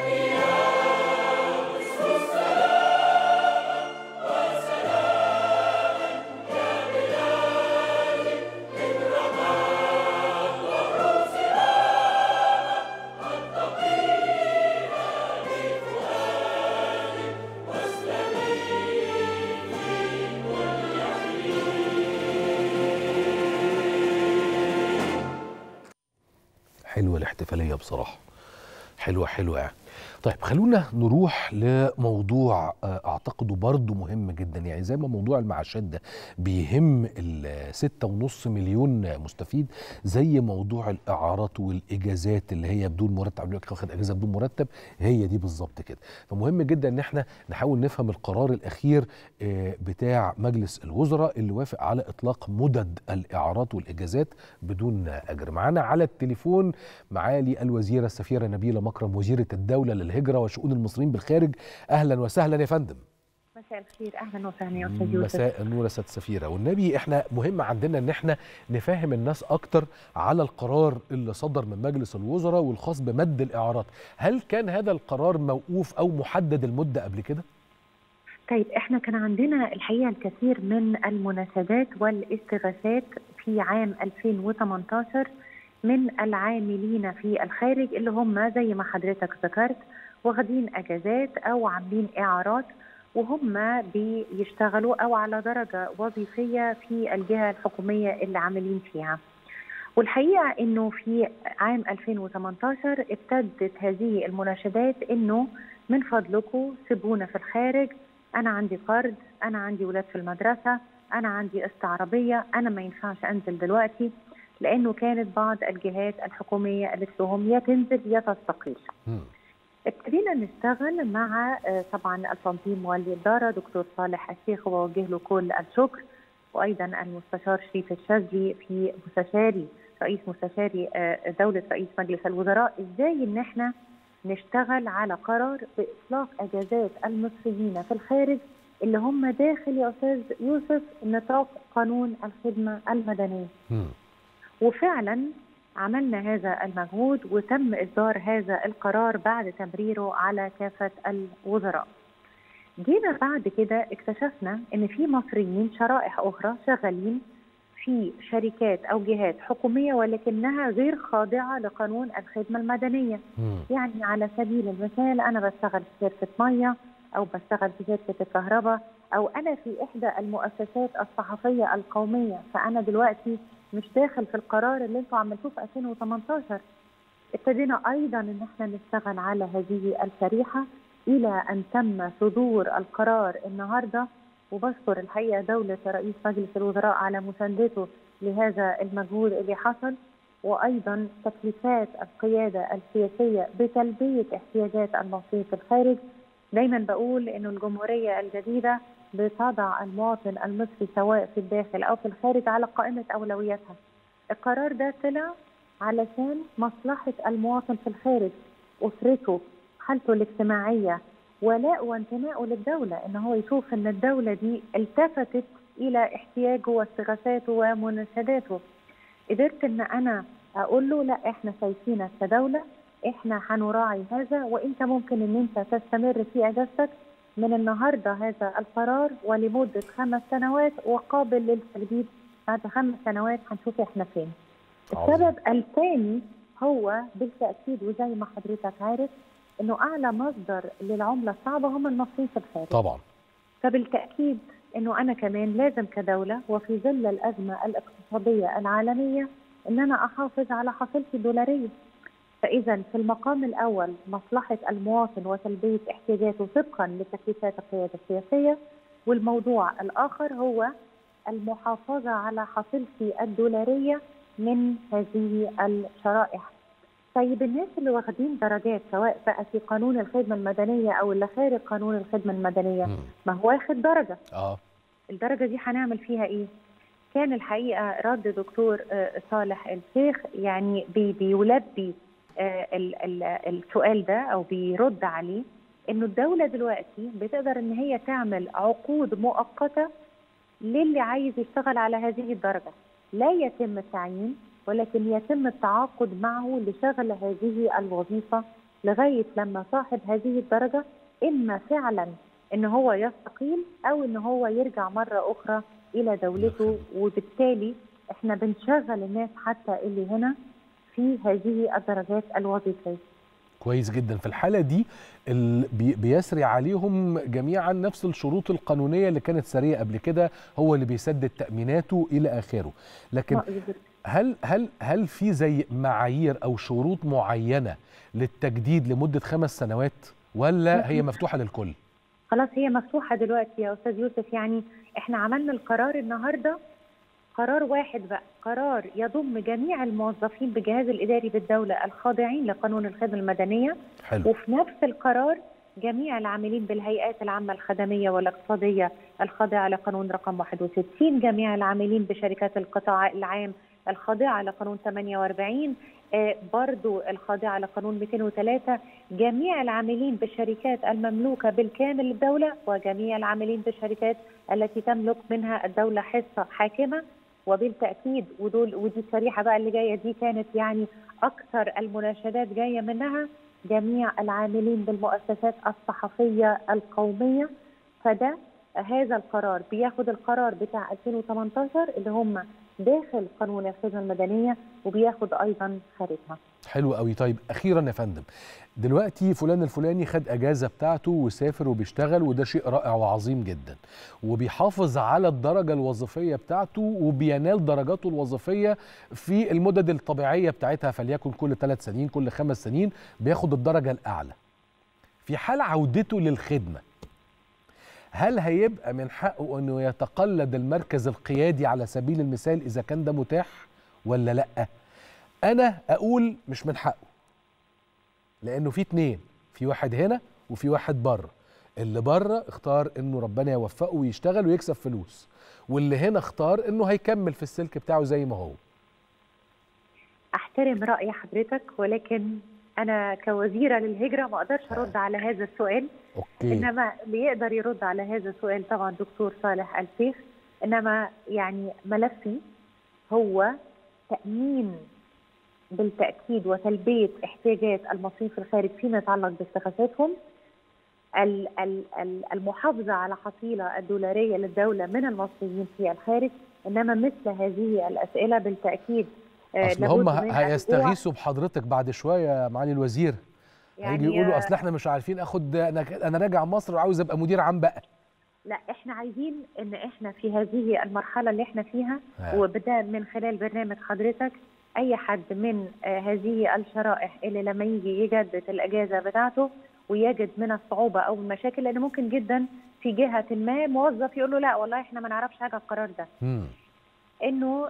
حلوة الاحتفالية بصراحة، حلوة يعني. طيب خلونا نروح لموضوع اعتقده برضو مهم جدا، يعني زي ما موضوع المعاشات ده بيهم ال6.5 مليون مستفيد، زي موضوع الاعارات والاجازات اللي هي بدون مرتب، واخد اجازه بدون مرتب، هي دي بالظبط كده. فمهم جدا ان احنا نحاول نفهم القرار الاخير بتاع مجلس الوزراء اللي وافق على اطلاق مدد الاعارات والاجازات بدون اجر. معانا على التليفون معالي الوزيره السفيره نبيله مكرم، وزيره الدوله للهجره وشؤون المصريين بالخارج. اهلا وسهلا يا فندم. مساء الخير، اهلا وسهلا يا استاذ يوسف. مساء النور يا سياده السفيره. والنبي احنا مهم عندنا ان احنا نفهم الناس اكتر على القرار اللي صدر من مجلس الوزراء والخاص بمد الاعارات. هل كان هذا القرار موقوف او محدد المده قبل كده؟ طيب احنا كان عندنا الحقيقه الكثير من المناشدات والاستغاثات في عام 2018 من العاملين في الخارج اللي هم زي ما حضرتك ذكرت واخدين اجازات او عاملين اعارات، وهم بيشتغلوا او على درجه وظيفيه في الجهه الحكوميه اللي عاملين فيها. والحقيقه انه في عام 2018 ابتدت هذه المناشدات انه من فضلكم سيبونا في الخارج، انا عندي قرض، انا عندي ولاد في المدرسه، انا عندي قسط عربيه، انا ما ينفعش انزل دلوقتي، لانه كانت بعض الجهات الحكوميه قالت لهم يا تنزل يا تستقيل. ابتدينا نشتغل مع طبعا التنظيم والي الاداره دكتور صالح الشيخ، وبوجه له كل الشكر، وايضا المستشار شريف الشاذلي في رئيس مستشاري دوله رئيس مجلس الوزراء، ازاي ان احنا نشتغل على قرار باطلاق اجازات المصريين في الخارج اللي هم داخل يا استاذ يوسف نطاق قانون الخدمه المدنيه. وفعلا عملنا هذا المجهود وتم إصدار هذا القرار بعد تمريره على كافة الوزراء. جينا بعد كده اكتشفنا ان في مصريين شرائح اخرى شغالين في شركات او جهات حكومية ولكنها غير خاضعة لقانون الخدمة المدنية. يعني على سبيل المثال انا بشتغل في شركة مية او بشتغل في شركة الكهرباء او انا في احدى المؤسسات الصحفية القومية، فانا دلوقتي مش داخل في القرار اللي انتوا عملتوه في 2018. ابتدينا ايضا ان احنا نشتغل على هذه الشريحه الى ان تم صدور القرار النهارده، وبشكر الحقيقه دوله رئيس مجلس الوزراء على مساندته لهذا المجهود اللي حصل، وايضا تكليفات القياده السياسيه بتلبيه احتياجات المصريين في الخارج. دايما بقول انه الجمهوريه الجديده بتضع المواطن المصري سواء في الداخل أو في الخارج على قائمة أولوياتها. القرار ده طلع علشان مصلحة المواطن في الخارج، أسرته، حالته الاجتماعية، ولاء وانتمائه للدولة، إن هو يشوف إن الدولة دي التفتت إلى احتياجه واستغاثاته ومناشداته. قدرت إن أنا أقول له لا، إحنا شايفينك كدولة، إحنا هنراعي هذا، وإنت ممكن إن أنت تستمر في أجازتك من النهارده هذا القرار ولمده 5 سنوات وقابل للتجديد بعد 5 سنوات، هنشوف احنا فين. السبب الثاني هو بالتاكيد وزي ما حضرتك عارف انه اعلى مصدر للعمله الصعبه هم المصريين في الخارج. طبعا. فبالتاكيد انه انا كمان لازم كدوله وفي ظل الازمه الاقتصاديه العالميه ان انا احافظ على حصيلتي الدولاريه. فإذا في المقام الأول مصلحة المواطن وتلبية احتياجاته طبقا لتكليفات القيادة السياسية، والموضوع الآخر هو المحافظة على حصيلتي الدولارية من هذه الشرائح. طيب الناس اللي واخدين درجات سواء بقى في قانون الخدمة المدنية أو اللي خارج قانون الخدمة المدنية، ما هو واخد درجة. الدرجة دي هنعمل فيها إيه؟ كان الحقيقة رد دكتور صالح الشيخ يعني بيلبي السؤال ده أو بيرد عليه، إنه الدولة دلوقتي بتقدر إن هي تعمل عقود مؤقتة للي عايز يشتغل على هذه الدرجة، لا يتم التعيين ولكن يتم التعاقد معه لشغل هذه الوظيفة لغاية لما صاحب هذه الدرجة إما فعلا إن هو يستقيل أو إن هو يرجع مرة أخرى إلى دولته. وبالتالي إحنا بنشغل الناس حتى اللي هنا في هذه الدرجات الوظيفية. كويس جدا. في الحالة دي بيسري عليهم جميعا نفس الشروط القانونية اللي كانت سارية قبل كده، هو اللي بيسدد تأميناته إلى آخره. لكن هل في زي معايير أو شروط معينة للتجديد لمدة 5 سنوات ولا هي مفتوحة للكل؟ خلاص هي مفتوحة دلوقتي يا أستاذ يوسف. يعني إحنا عملنا القرار النهاردة قرار واحد بقى، قرار يضم جميع الموظفين بالجهاز الإداري بالدولة الخاضعين لقانون الخدمة المدنية. حلو. وفي نفس القرار جميع العاملين بالهيئات العامة الخدمية والاقتصادية الخاضعة لقانون رقم 61، جميع العاملين بشركات القطاع العام الخاضعة لقانون 48، برضو الخاضعة لقانون 203، جميع العاملين بالشركات المملوكة بالكامل للدولة، وجميع العاملين بالشركات التي تملك منها الدولة حصة حاكمة. وبالتأكيد ودي الشريحة بقى اللي جاية دي كانت يعني أكثر المناشدات جاية منها، جميع العاملين بالمؤسسات الصحفية القومية. فده هذا القرار بياخد القرار بتاع 2018 اللي هم داخل قانون الخدمة المدنية وبياخد أيضا خارجها. حلو قوي. طيب أخيرا يا فندم، دلوقتي فلان الفلاني خد أجازة بتاعته وسافر وبيشتغل، وده شيء رائع وعظيم جدا، وبيحافظ على الدرجة الوظيفية بتاعته وبينال درجاته الوظيفية في المدد الطبيعية بتاعتها، فليكن كل 3 سنين كل 5 سنين بياخد الدرجة الأعلى. في حال عودته للخدمة، هل هيبقى من حقه أنه يتقلد المركز القيادي على سبيل المثال إذا كان ده متاح ولا لأ؟ أنا أقول مش من حقه، لأنه في 2، في واحد هنا وفي واحد بره. اللي بره اختار أنه ربنا يوفقه ويشتغل ويكسب فلوس، واللي هنا اختار أنه هيكمل في السلك بتاعه زي ما هو. أحترم رأي حضرتك، ولكن أنا كوزيرة للهجرة ما أقدرش أرد على هذا السؤال. أوكي. إنما بيقدر يرد على هذا السؤال طبعا دكتور صالح الشيخ. إنما يعني ملفي هو تأمين بالتأكيد وتلبية احتياجات المصريين في الخارج فيما يتعلق باستغاثاتهم، المحافظة على حصيلة الدولارية للدولة من المصريين في الخارج. إنما مثل هذه الأسئلة بالتأكيد أصل هم هيستغيثوا بحضرتك بعد شوية يا معالي الوزير، هيجي يقولوا أصل احنا مش عارفين أنا راجع مصر وعاوز أبقى مدير عام بقى. لا، احنا عايزين ان احنا في هذه المرحلة اللي احنا فيها، وبدا من خلال برنامج حضرتك اي حد من هذه الشرائح اللي لما يجي يجدد الاجازة بتاعته ويجد من الصعوبة او المشاكل، لان ممكن جدا في جهة ما موظف يقول له لا والله احنا ما نعرفش حاجة القرار ده، انه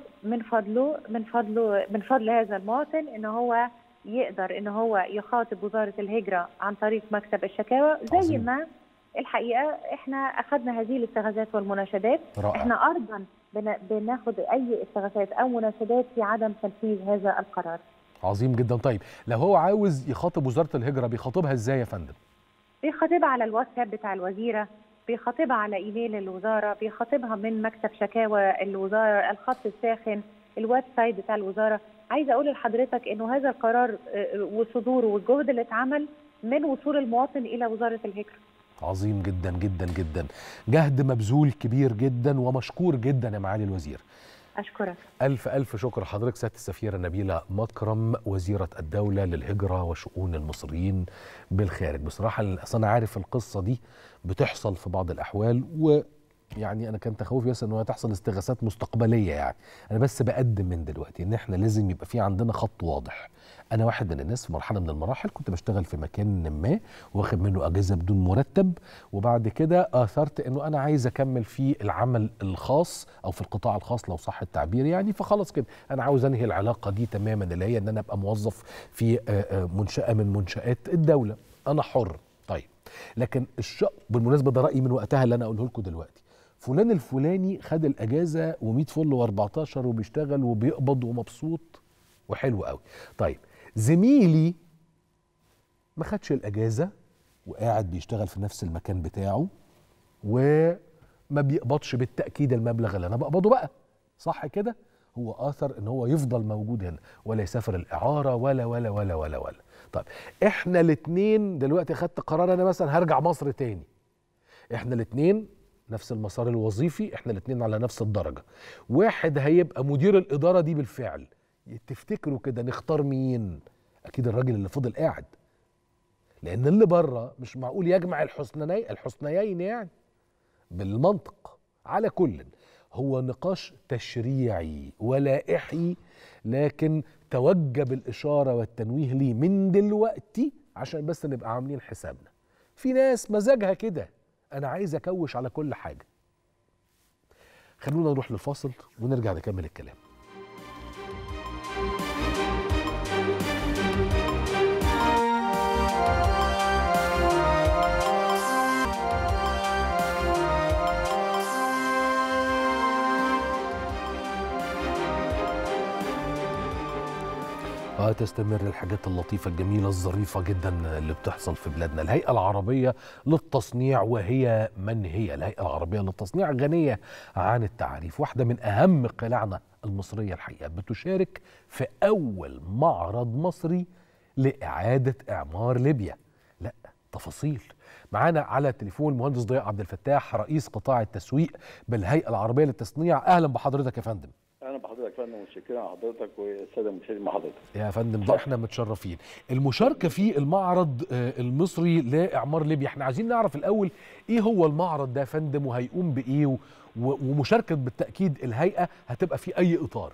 من فضل هذا المواطن ان هو يقدر ان هو يخاطب وزارة الهجرة عن طريق مكتب الشكاوى. زي ما الحقيقة احنا اخذنا هذه الاستغاثات والمناشدات. رائع. احنا ارضا بناخد اي استغاثات او مناشدات في عدم تنفيذ هذا القرار. عظيم جدا. طيب لو هو عاوز يخاطب وزارة الهجرة بيخاطبها ازاي يا فندم؟ بيخاطبها على الواتساب بتاع الوزيرة، بيخاطبها على ايميل الوزارة، بيخاطبها من مكتب شكاوى الوزارة، الخط الساخن، الويب سايت بتاع الوزارة. عايزة اقول لحضرتك انه هذا القرار وصدوره والجهد اللي اتعمل من وصول المواطن الى وزارة الهجرة. عظيم جدا جدا جدا، جهد مبذول كبير جدا ومشكور جدا يا معالي الوزير. أشكرك. ألف شكر حضرتك سيادة السفيرة نبيلة مكرم، وزيرة الدولة للهجرة وشؤون المصريين بالخارج. بصراحة أنا عارف القصة دي بتحصل في بعض الأحوال يعني انا كان تخوفي بس انه هتحصل استغاثات مستقبليه، يعني انا بس بقدم من دلوقتي ان احنا لازم يبقى في عندنا خط واضح. انا واحد من الناس في مرحله من المراحل كنت بشتغل في مكان ما واخد منه اجازه بدون مرتب، وبعد كده اثرت انه انا عايز اكمل في العمل الخاص او في القطاع الخاص لو صح التعبير، يعني فخلاص كده انا عاوز انهي العلاقه دي تماما، اللي هي ان انا ابقى موظف في منشاه من منشات الدوله، انا حر. طيب لكن بالمناسبه ده رايي من وقتها اللي انا اقوله لكم دلوقتي، فلان الفلاني خد الاجازه و100 فل و14 وبيشتغل وبيقبض ومبسوط وحلو قوي. طيب زميلي ما خدش الاجازه وقاعد بيشتغل في نفس المكان بتاعه وما بيقبضش بالتاكيد المبلغ اللي انا بقبضه بقى، صح كده؟ هو اثر ان هو يفضل موجود هنا ولا يسافر الاعاره ولا ولا ولا ولا ولا. طيب احنا الاثنين دلوقتي خدت قرار انا مثلا هرجع مصر تاني، احنا الاثنين نفس المسار الوظيفي، احنا الاثنين على نفس الدرجه، واحد هيبقى مدير الاداره دي بالفعل، تفتكروا كده نختار مين؟ اكيد الراجل اللي فضل قاعد، لان اللي بره مش معقول يجمع الحسنيين يعني بالمنطق. على كل هو نقاش تشريعي ولائحي، لكن توجب الاشاره والتنويه ليه من دلوقتي عشان بس نبقى عاملين حسابنا. في ناس مزاجها كده، انا عايز اكوش على كل حاجه. خلونا نروح للفاصل ونرجع نكمل الكلام. تستمر الحاجات اللطيفة الجميلة الظريفة جدا اللي بتحصل في بلادنا. الهيئة العربية للتصنيع، وهي من هي الهيئة العربية للتصنيع؟ غنية عن التعريف، واحدة من أهم قلاعنا المصرية الحقيقة، بتشارك في أول معرض مصري لإعادة إعمار ليبيا. لا تفاصيل معانا على التليفون المهندس ضياء عبد الفتاح، رئيس قطاع التسويق بالهيئة العربية للتصنيع. أهلا بحضرتك يا فندم. اهلا بحضرتك يا فندم، متشكرين على حضرتك والساده المشاهدين مع حضرتك. يا فندم ده احنا متشرفين. المشاركه في المعرض المصري لاعمار ليبيا، احنا عايزين نعرف الاول ايه هو المعرض ده يا فندم وهيقوم بايه، ومشاركه بالتاكيد الهيئه هتبقى في اي اطار؟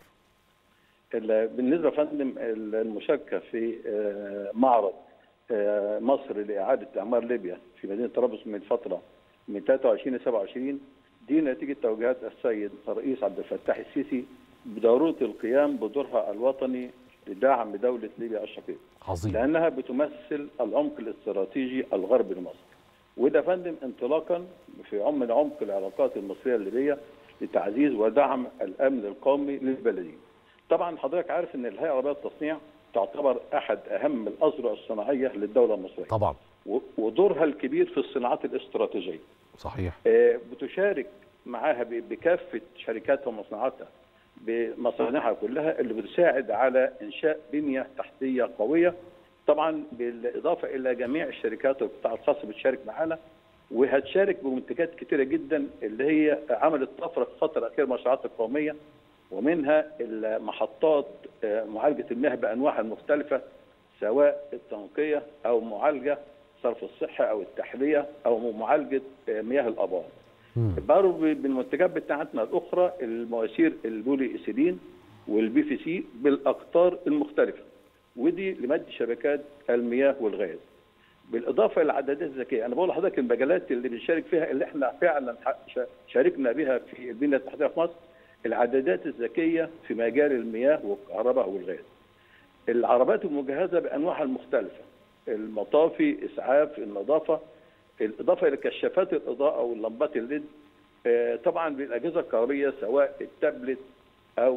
بالنسبه يا فندم المشاركه في معرض مصر لاعاده اعمار ليبيا في مدينه طرابلس من فتره من 23 ل 27 دي نتيجه توجيهات السيد الرئيس عبد الفتاح السيسي بضروره القيام بدورها الوطني لدعم دوله ليبيا الشقيقه. عظيم. لانها بتمثل العمق الاستراتيجي الغربي لمصر. وده فندم انطلاقا من عمق العلاقات المصريه الليبيه لتعزيز ودعم الامن القومي للبلدين. طبعا حضرتك عارف ان الهيئه العربيه للتصنيع تعتبر احد اهم الاذرع الصناعيه للدوله المصريه. طبعا. ودورها الكبير في الصناعات الاستراتيجيه. صحيح. بتشارك معاها بكافه شركاتها ومصنعاتها بمصانعها كلها اللي بتساعد على انشاء بنيه تحتيه قويه، طبعا بالاضافه الى جميع الشركات والقطاع الخاص بتشارك معانا، وهتشارك بمنتجات كثيره جدا اللي هي عملت طفره في الفتره الاخيره المشروعات القوميه، ومنها المحطات معالجه المياه بانواعها المختلفه، سواء التنقيه او معالجه صرف الصحه او التحليه او معالجه مياه الابار. برضه بالمنتجات بتاعتنا الاخرى المواسير البولي ايثيلين والبي في سي بالاقطار المختلفه، ودي لمد شبكات المياه والغاز. بالاضافه الى العدادات الذكيه، انا بقول لحضرتك المجالات اللي بنشارك فيها اللي احنا فعلا شاركنا بها في البنيه التحتيه في مصر، العدادات الذكيه في مجال المياه والكهرباء والغاز. العربات المجهزه بانواعها المختلفه، المطافي، اسعاف، النظافه، الاضافه الى كشافات الاضاءه واللمبات الليد، طبعا بالاجهزه الكهربائيه سواء التابلت او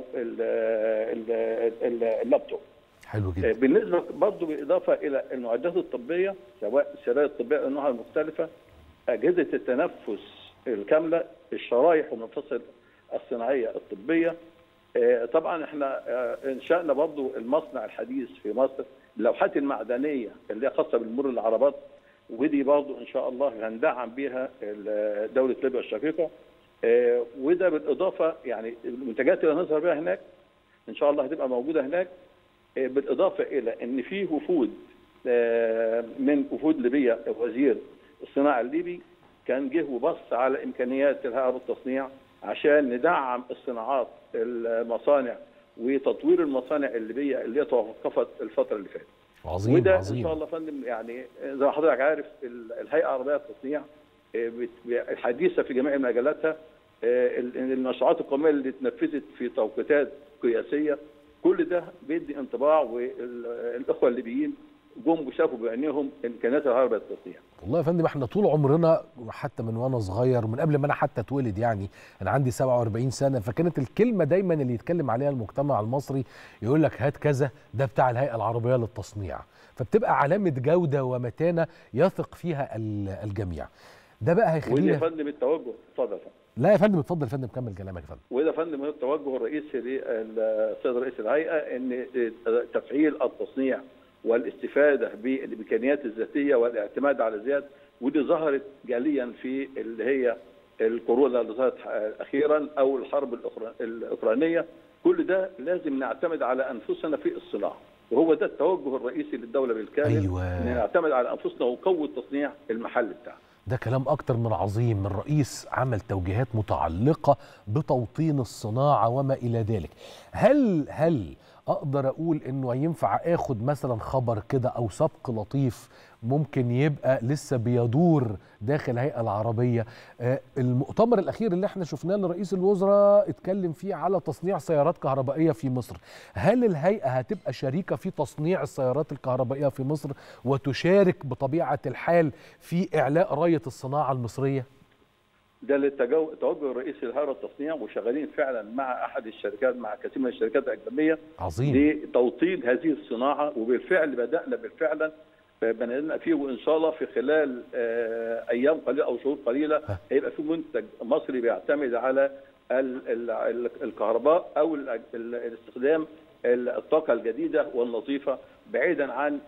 اللابتوب. حلو جدا. بالنسبه برضه بالاضافه الى المعدات الطبيه سواء السراير الطبيه بانواعها المختلفه، اجهزه التنفس الكامله، الشرايح والمفاصل الصناعيه الطبيه. طبعا احنا انشانا برضه المصنع الحديث في مصر اللوحات المعدنيه اللي هي خاصه بالمرور العربات، ودي برضه ان شاء الله هندعم بيها دوله ليبيا الشقيقه. وده بالاضافه يعني المنتجات اللي هنظهر بيها هناك ان شاء الله هتبقى موجوده هناك، بالاضافه الى ان في وفود من وفود ليبيا، وزير الصناعه الليبي كان جه وبص على امكانيات الهيئه للتصنيع عشان ندعم الصناعات المصانع وتطوير المصانع اللي هي توقفت الفتره اللي فاتت. عظيم وده عظيم. ان شاء الله يا فندم، يعني زي ما حضرتك عارف الهيئه العربيه للتصنيع الحديثه في جميع مجالاتها، المشروعات القوميه اللي اتنفذت في توقيتات قياسيه، كل ده بيدي انطباع، والاخوه الليبيين جم وشافوا بعينيهم امكانيات الهيئه العربيه للتصنيع. والله يا فندم احنا طول عمرنا حتى من وانا صغير، من قبل ما انا حتى اتولد، يعني انا عندي 47 سنه، فكانت الكلمه دايما اللي يتكلم عليها المجتمع المصري يقول لك هات كذا ده بتاع الهيئه العربيه للتصنيع، فبتبقى علامه جوده ومتانه يثق فيها الجميع. ده بقى هيخلينا. وده يا فندم التوجه. اتفضل يا فندم. لا يا فندم اتفضل يا فندم، كمل كلامك يا فندم. وده يا فندم التوجه الرئيسي للسيد رئيس الهيئه، ان تفعيل التصنيع والاستفاده بالامكانيات الذاتيه والاعتماد على الذات، ودي ظهرت جليا في اللي هي الكورونا اللي ظهرت اخيرا او الحرب الاوكرانيه. كل ده لازم نعتمد على انفسنا في الصناعه، وهو ده التوجه الرئيسي للدوله بالكامل. أيوة. ان نعتمد على انفسنا ونقوي تصنيع المحل بتاعنا. ده كلام أكتر من عظيم من رئيس عمل توجيهات متعلقة بتوطين الصناعة وما إلى ذلك. هل أقدر أقول إنه ينفع آخد مثلا خبر كده أو سبق لطيف ممكن يبقى لسه بيدور داخل الهيئة العربية؟ المؤتمر الأخير اللي احنا شفناه لرئيس الوزراء اتكلم فيه على تصنيع سيارات كهربائية في مصر. هل الهيئة هتبقى شريكة في تصنيع السيارات الكهربائية في مصر وتشارك بطبيعة الحال في إعلاء راية الصناعة المصرية؟ ده التوجه الرئيسي لهيئة التصنيع، وشغالين فعلا مع احد الشركات، مع كثير من الشركات الاجنبيه. عظيم. لتوطين هذه الصناعه، وبالفعل بدانا بنينا فيه، وان شاء الله في خلال ايام قليله او شهور قليله هيبقى في منتج مصري بيعتمد على الكهرباء او الاستخدام الطاقه الجديده والنظيفه، بعيدا عن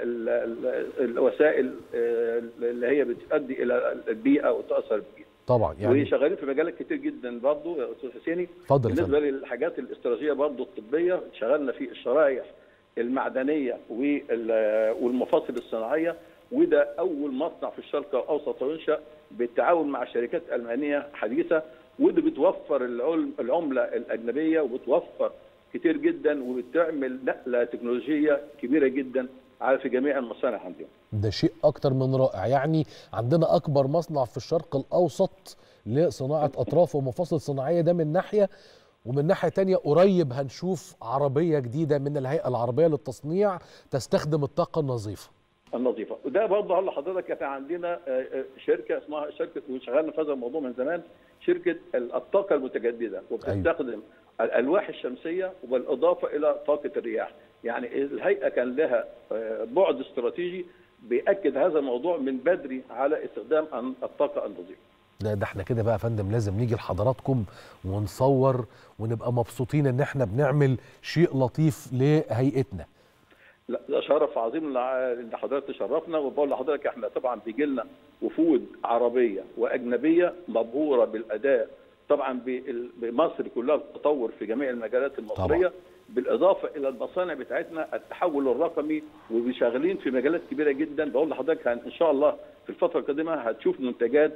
الوسائل اللي هي بتؤدي الى البيئه وتاثر بالبيئه. طبعا يعني وشغالين في مجالات كتير جدا برضه يا استاذ حسيني. اتفضل. بالنسبه للحاجات الاستراتيجيه برضه الطبيه، شغلنا في الشرايح المعدنيه والمفاصل الصناعيه، وده اول مصنع في الشرق الاوسط ينشا بالتعاون مع شركات المانيه حديثه، وده بتوفر العمله الاجنبيه وبتوفر كتير جدا، وبتعمل نقله تكنولوجيه كبيره جدا في جميع المصانع عندنا. ده شيء اكتر من رائع. يعني عندنا اكبر مصنع في الشرق الاوسط لصناعه اطراف ومفاصل صناعيه، ده من ناحيه، ومن ناحيه تانية قريب هنشوف عربيه جديده من الهيئه العربيه للتصنيع تستخدم الطاقه النظيفه. وده برضه هقول لحضرتك احنا عندنا شركه اسمها شركه، وشغالنا في هذا الموضوع من زمان، شركه الطاقه المتجدده، وبتستخدم الالواح الشمسيه وبالاضافه الى طاقه الرياح. يعني الهيئه كان لها بعد استراتيجي بيأكد هذا الموضوع من بدري على استخدام الطاقه النظيفه. ده احنا كده بقى يا فندم لازم نيجي لحضراتكم ونصور ونبقى مبسوطين ان احنا بنعمل شيء لطيف لهيئتنا. لا ده شرف عظيم ان حضرتك تشرفنا، وبقول لحضرتك احنا طبعا بيجي لنا وفود عربيه واجنبيه مبهوره بالاداء طبعا بمصر كلها، التطور في جميع المجالات المصريه طبعا. بالاضافه الى المصانع بتاعتنا التحول الرقمي، وشغالين في مجالات كبيره جدا. بقول لحضرتك ان شاء الله في الفتره القادمه هتشوف منتجات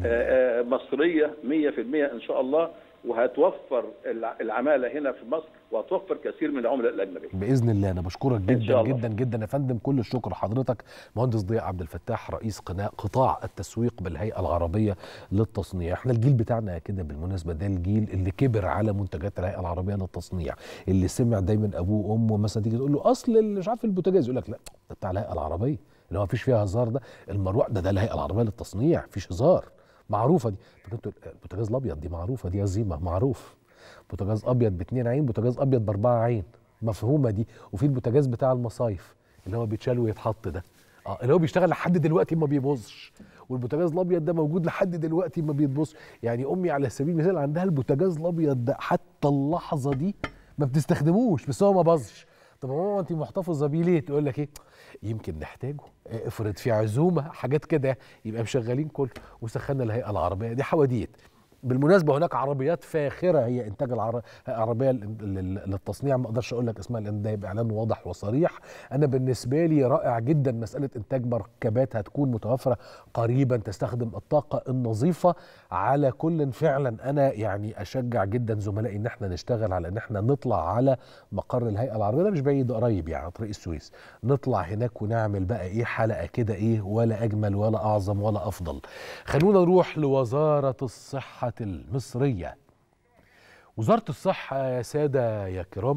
مصريه 100% ان شاء الله، وهتوفر العماله هنا في مصر، وهتوفر كثير من العملاء الاجنبيه باذن الله. انا بشكرك جدا جدا جدا يا فندم، كل الشكر لحضرتك. مهندس ضياء عبد الفتاح، رئيس قطاع التسويق بالهيئه العربيه للتصنيع. احنا الجيل بتاعنا كده بالمناسبه، ده الجيل اللي كبر على منتجات الهيئه العربيه للتصنيع، اللي سمع دايما ابوه وامه مثلا تيجي تقول له اصل اللي مش عارف البوتاجاز، يقول لك لا ده بتاع الهيئه العربيه، اللي هو مفيش فيها هزار، ده المروحه ده الهيئه العربيه للتصنيع، مفيش هزار، معروفه دي. البوتاجاز الابيض دي معروفه، دي عزيمه معروف، بوتاجاز ابيض ب2 عين، بوتاجاز ابيض ب4 عين، مفهومه دي. وفي البوتاجاز بتاع المصايف اللي هو بيتشال ويتحط ده، اللي هو بيشتغل لحد دلوقتي ما بيبوظش، والبوتاجاز الابيض ده موجود لحد دلوقتي ما بيتبوظش. يعني امي على سبيل المثال عندها البوتاجاز الابيض ده حتى اللحظه دي ما بتستخدموش، بس هو ما باظش. طب يا ماما انت محتفظه بيه ليه؟ تقول لك ايه؟ يمكن نحتاجه، افرض في عزومه، حاجات كده، يبقى مشغلين كله. وسخنا الهيئه العربيه دي حواديت. بالمناسبة هناك عربيات فاخرة هي إنتاج العربية للتصنيع، ما أقدرش أقول لك اسمها لأن ده يبقى إعلان واضح وصريح. أنا بالنسبة لي رائع جدا مسألة إنتاج مركبات هتكون متوفرة قريبا تستخدم الطاقة النظيفة. على كل فعلا أنا يعني أشجع جدا زملائي إن احنا نشتغل على إن احنا نطلع على مقر الهيئة العربية، ده مش بعيد، قريب يعني طريق السويس، نطلع هناك ونعمل بقى إيه حلقة كده إيه ولا أجمل ولا أعظم ولا أفضل. خلونا نروح لوزارة الصحة المصرية. وزارة الصحة يا سادة يا كرام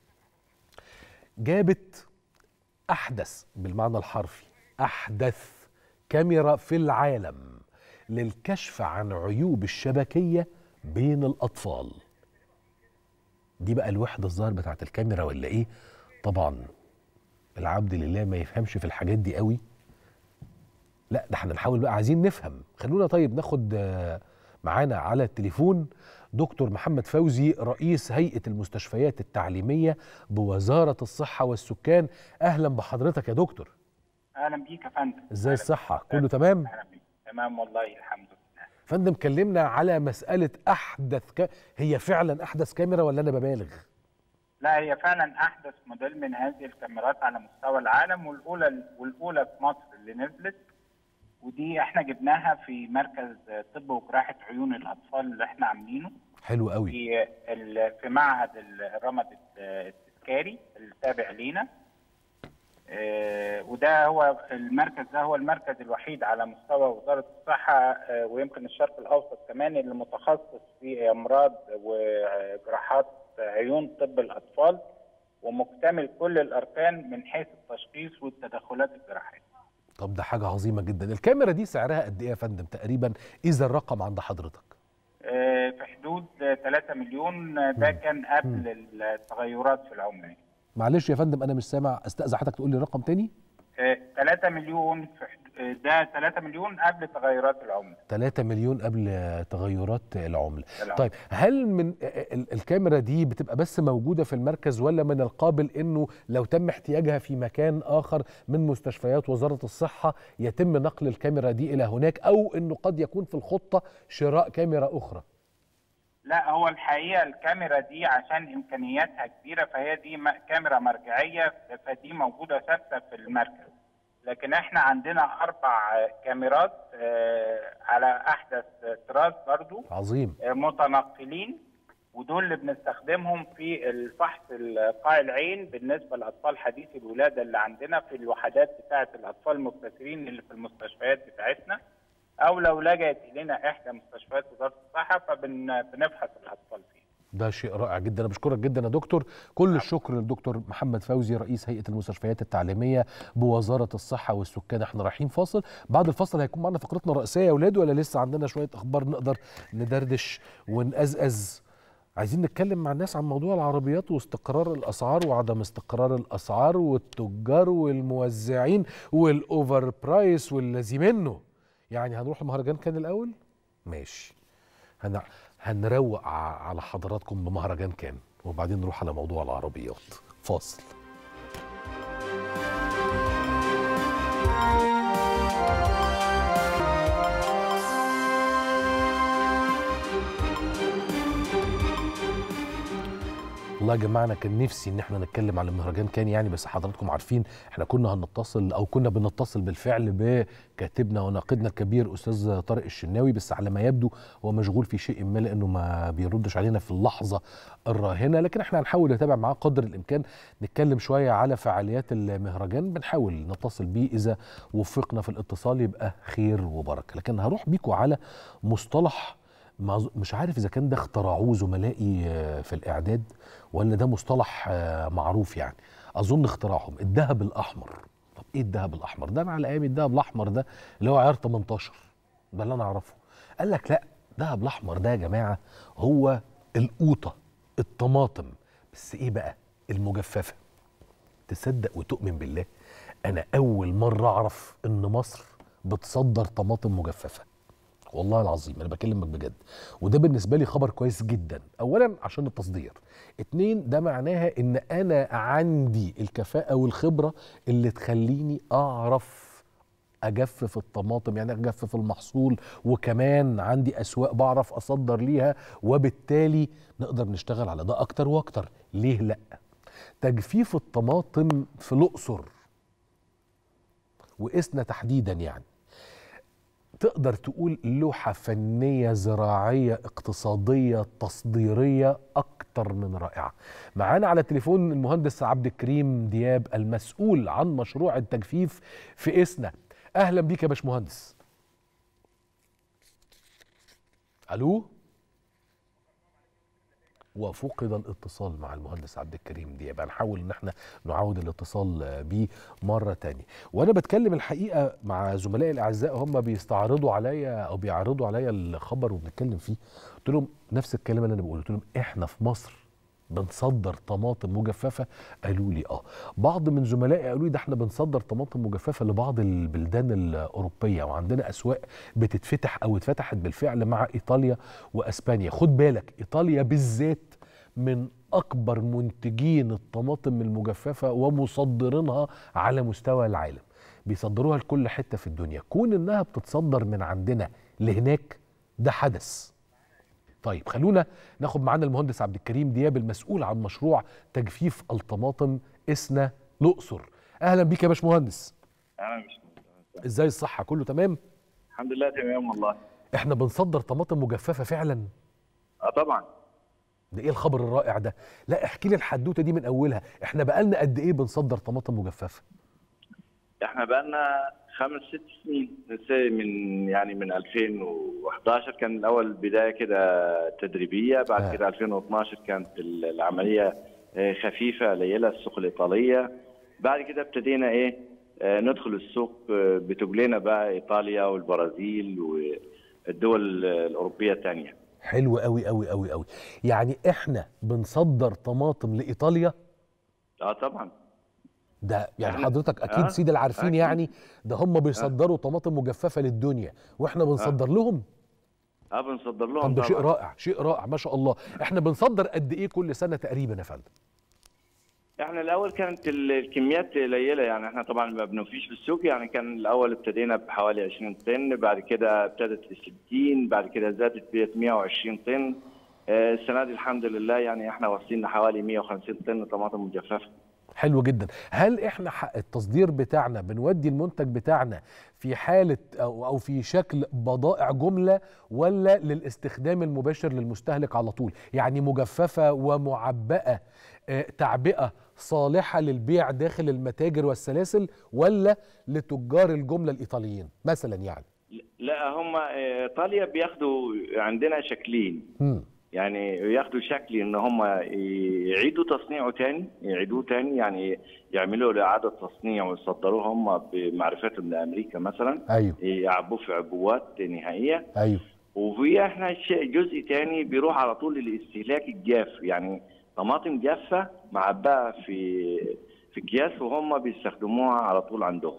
جابت أحدث بالمعنى الحرفي أحدث كاميرا في العالم للكشف عن عيوب الشبكية بين الأطفال. دي بقى الوحدة الظاهر بتاعت الكاميرا ولا إيه؟ طبعا العبد لله ما يفهمش في الحاجات دي قوي. لا ده احنا نحاول بقى، عايزين نفهم. خلونا طيب ناخد معانا على التليفون دكتور محمد فوزي رئيس هيئة المستشفيات التعليمية بوزارة الصحة والسكان. أهلا بحضرتك يا دكتور. أهلا بيك يا فندم. إزاي الصحة؟ كله تمام؟ أهلا بيك. تمام والله الحمد لله. فندم كلمنا على مسألة أحدث هي فعلا أحدث كاميرا ولا أنا ببالغ؟ لا هي فعلا أحدث موديل من هذه الكاميرات على مستوى العالم، والأولى في مصر اللي نزلت، ودي احنا جبناها في مركز طب وجراحة عيون الأطفال اللي احنا عاملينه. حلو قوي. في معهد الرمد التذكاري التابع لينا. وده هو المركز، ده هو المركز الوحيد على مستوى وزارة الصحة ويمكن الشرق الأوسط كمان اللي متخصص في أمراض وجراحات عيون طب الأطفال، ومكتمل كل الأركان من حيث التشخيص والتدخلات الجراحية. طب ده حاجة عظيمة جدا. الكاميرا دي سعرها قد إيه يا فندم تقريبا إذا الرقم عند حضرتك؟ في حدود 3 مليون. ده كان قبل التغيرات في العملة. معلش يا فندم أنا مش سامع، أستأذن حضرتك تقول لي الرقم تاني؟ 3 مليون ده 3 مليون قبل تغيرات العملة. 3 مليون قبل تغيرات العملة. طيب هل من الكاميرا دي بتبقى بس موجودة في المركز ولا من القابل انه لو تم احتياجها في مكان اخر من مستشفيات وزارة الصحة يتم نقل الكاميرا دي الى هناك، او انه قد يكون في الخطة شراء كاميرا اخرى؟ لا هو الحقيقة الكاميرا دي عشان إمكانياتها كبيرة فهي دي كاميرا مرجعية، فدي موجودة ثابتة في المركز. لكن احنا عندنا 4 كاميرات على أحدث طراز برضو عظيم متنقلين، ودول اللي بنستخدمهم في الفحص قاع العين بالنسبة لأطفال حديث الولادة اللي عندنا في الوحدات بتاعة الأطفال المبتسرين اللي في المستشفيات بتاعتنا، أو لو لجأت إلينا إحدى مستشفيات وزارة الصحة فبنفحص الأطفال فيه. ده شيء رائع جدا. انا بشكرك جدا يا دكتور. كل الشكر للدكتور محمد فوزي رئيس هيئة المستشفيات التعليمية بوزارة الصحة والسكان. احنا رايحين فاصل، بعد الفاصل هيكون معنا فقرتنا الرئيسية يا ولاد، ولا لسه عندنا شوية اخبار نقدر ندردش ونقزقز؟ عايزين نتكلم مع الناس عن موضوع العربيات واستقرار الاسعار وعدم استقرار الاسعار والتجار والموزعين والاوفر برايس والذي منه. يعني هنروح المهرجان كان الاول؟ ماشي، هنروق على حضراتكم بمهرجان كان، وبعدين نروح على موضوع العربيات. فاصل. والله يا جماعه انا كان نفسي ان احنا نتكلم على المهرجان كان يعني، بس حضراتكم عارفين احنا كنا بنتصل بالفعل بكاتبنا وناقدنا الكبير استاذ طارق الشناوي، بس على ما يبدو هو مشغول في شيء ما لانه ما بيردش علينا في اللحظه الراهنه، لكن احنا هنحاول نتابع معاه قدر الامكان، نتكلم شويه على فعاليات المهرجان، بنحاول نتصل بيه اذا وفقنا في الاتصال يبقى خير وبركه. لكن هروح بيكم على مصطلح مش عارف اذا كان ده اخترعوه زملائي في الاعداد ولا ده مصطلح معروف، يعني اظن اختراعهم، الذهب الاحمر. طب ايه الذهب الاحمر ده؟ انا على ايامي الذهب الاحمر ده اللي هو عيار 18، ده اللي انا اعرفه. قال لك لا، الذهب الاحمر ده يا جماعه هو القوطه، الطماطم، بس ايه بقى؟ المجففه. تصدق وتؤمن بالله انا اول مره اعرف ان مصر بتصدر طماطم مجففه، والله العظيم انا بكلمك بجد، وده بالنسبه لي خبر كويس جدا. اولا عشان التصدير، 2 ده معناها ان انا عندي الكفاءه والخبره اللي تخليني اعرف اجفف الطماطم، يعني اجفف المحصول، وكمان عندي اسواق بعرف اصدر ليها، وبالتالي نقدر نشتغل على ده اكتر واكتر. ليه لا؟ تجفيف الطماطم في الاقصر وإسنا تحديدا، يعني تقدر تقول لوحة فنية زراعية اقتصادية تصديرية أكتر من رائعة. معانا على التليفون المهندس عبد الكريم دياب المسؤول عن مشروع التجفيف في إسنا. أهلا بيك يا باشمهندس. ألو؟ وفقد الاتصال مع المهندس عبد الكريم دياب، هنحاول ان احنا نعاود الاتصال بيه مره تانية. وانا بتكلم الحقيقه مع زملائي الاعزاء، هم بيستعرضوا عليا او بيعرضوا عليا الخبر وبنتكلم فيه، قلت لهم نفس الكلام اللي انا بقوله، قلت لهم احنا في مصر بنصدر طماطم مجففه؟ قالوا لي اه. بعض من زملائي قالوا لي ده احنا بنصدر طماطم مجففه لبعض البلدان الاوروبيه، وعندنا اسواق بتتفتح او اتفتحت بالفعل مع ايطاليا واسبانيا. خد بالك ايطاليا بالذات من اكبر منتجين الطماطم المجففه ومصدرينها على مستوى العالم، بيصدروها لكل حته في الدنيا. كون انها بتتصدر من عندنا لهناك ده حدث. طيب خلونا ناخد معانا المهندس عبد الكريم دياب المسؤول عن مشروع تجفيف الطماطم إسنا الأقصر. اهلا بيك يا باشمهندس. اهلا بيك. ازاي الصحه؟ كله تمام؟ الحمد لله تمام والله. احنا بنصدر طماطم مجففه فعلا؟ طبعا. ده ايه الخبر الرائع ده؟ لا احكي لي الحدوته دي من اولها، احنا بقالنا قد ايه بنصدر طماطم مجففه؟ احنا بقالنا 5-6 سنين، من 2011 كان الاول بدايه كده تدريبيه، بعد كده 2012 كانت العمليه خفيفه قليله السوق الايطاليه، بعد كده ابتدينا ندخل السوق بتجلينا بقى ايطاليا والبرازيل والدول الاوروبيه الثانيه. حلو قوي قوي قوي قوي. يعني احنا بنصدر طماطم لايطاليا؟ طبعا. ده يعني حضرتك اكيد سيد العارفين أكيد. يعني ده هم بيصدروا طماطم مجففه للدنيا واحنا بنصدر لهم؟ بنصدر لهم. طب ده شيء رائع، شيء رائع ما شاء الله. احنا بنصدر قد ايه كل سنه تقريبا يا فندم؟ احنا الاول كانت الكميات قليله، يعني احنا طبعا ما بنوفيش بالسوق، يعني كان الاول ابتدينا بحوالي 20 طن، بعد كده ابتدت ل 60، بعد كده زادت ب 120 طن. السنه دي الحمد لله يعني احنا واصلين حوالي 150 طن طماطم مجففه. حلو جدا. هل احنا التصدير بتاعنا بنودي المنتج بتاعنا في حالة او في شكل بضائع جملة ولا للاستخدام المباشر للمستهلك على طول؟ يعني مجففة ومعبأة تعبئة صالحة للبيع داخل المتاجر والسلاسل ولا لتجار الجملة الإيطاليين مثلا يعني؟ لا، هم إيطاليا بياخدوا عندنا شكلين. يعني ياخدوا شكل ان هم يعيدوا تصنيعه تاني، يعيدوه تاني، يعني يعملوا له اعاده تصنيع ويصدروه هم بمعرفتهم لامريكا مثلا. ايوه. يعبوه في عبوات نهائيه. ايوه. وفي احنا جزء تاني بيروح على طول للاستهلاك الجاف، يعني طماطم جافه معبأه في اكياس وهم بيستخدموها على طول عندهم.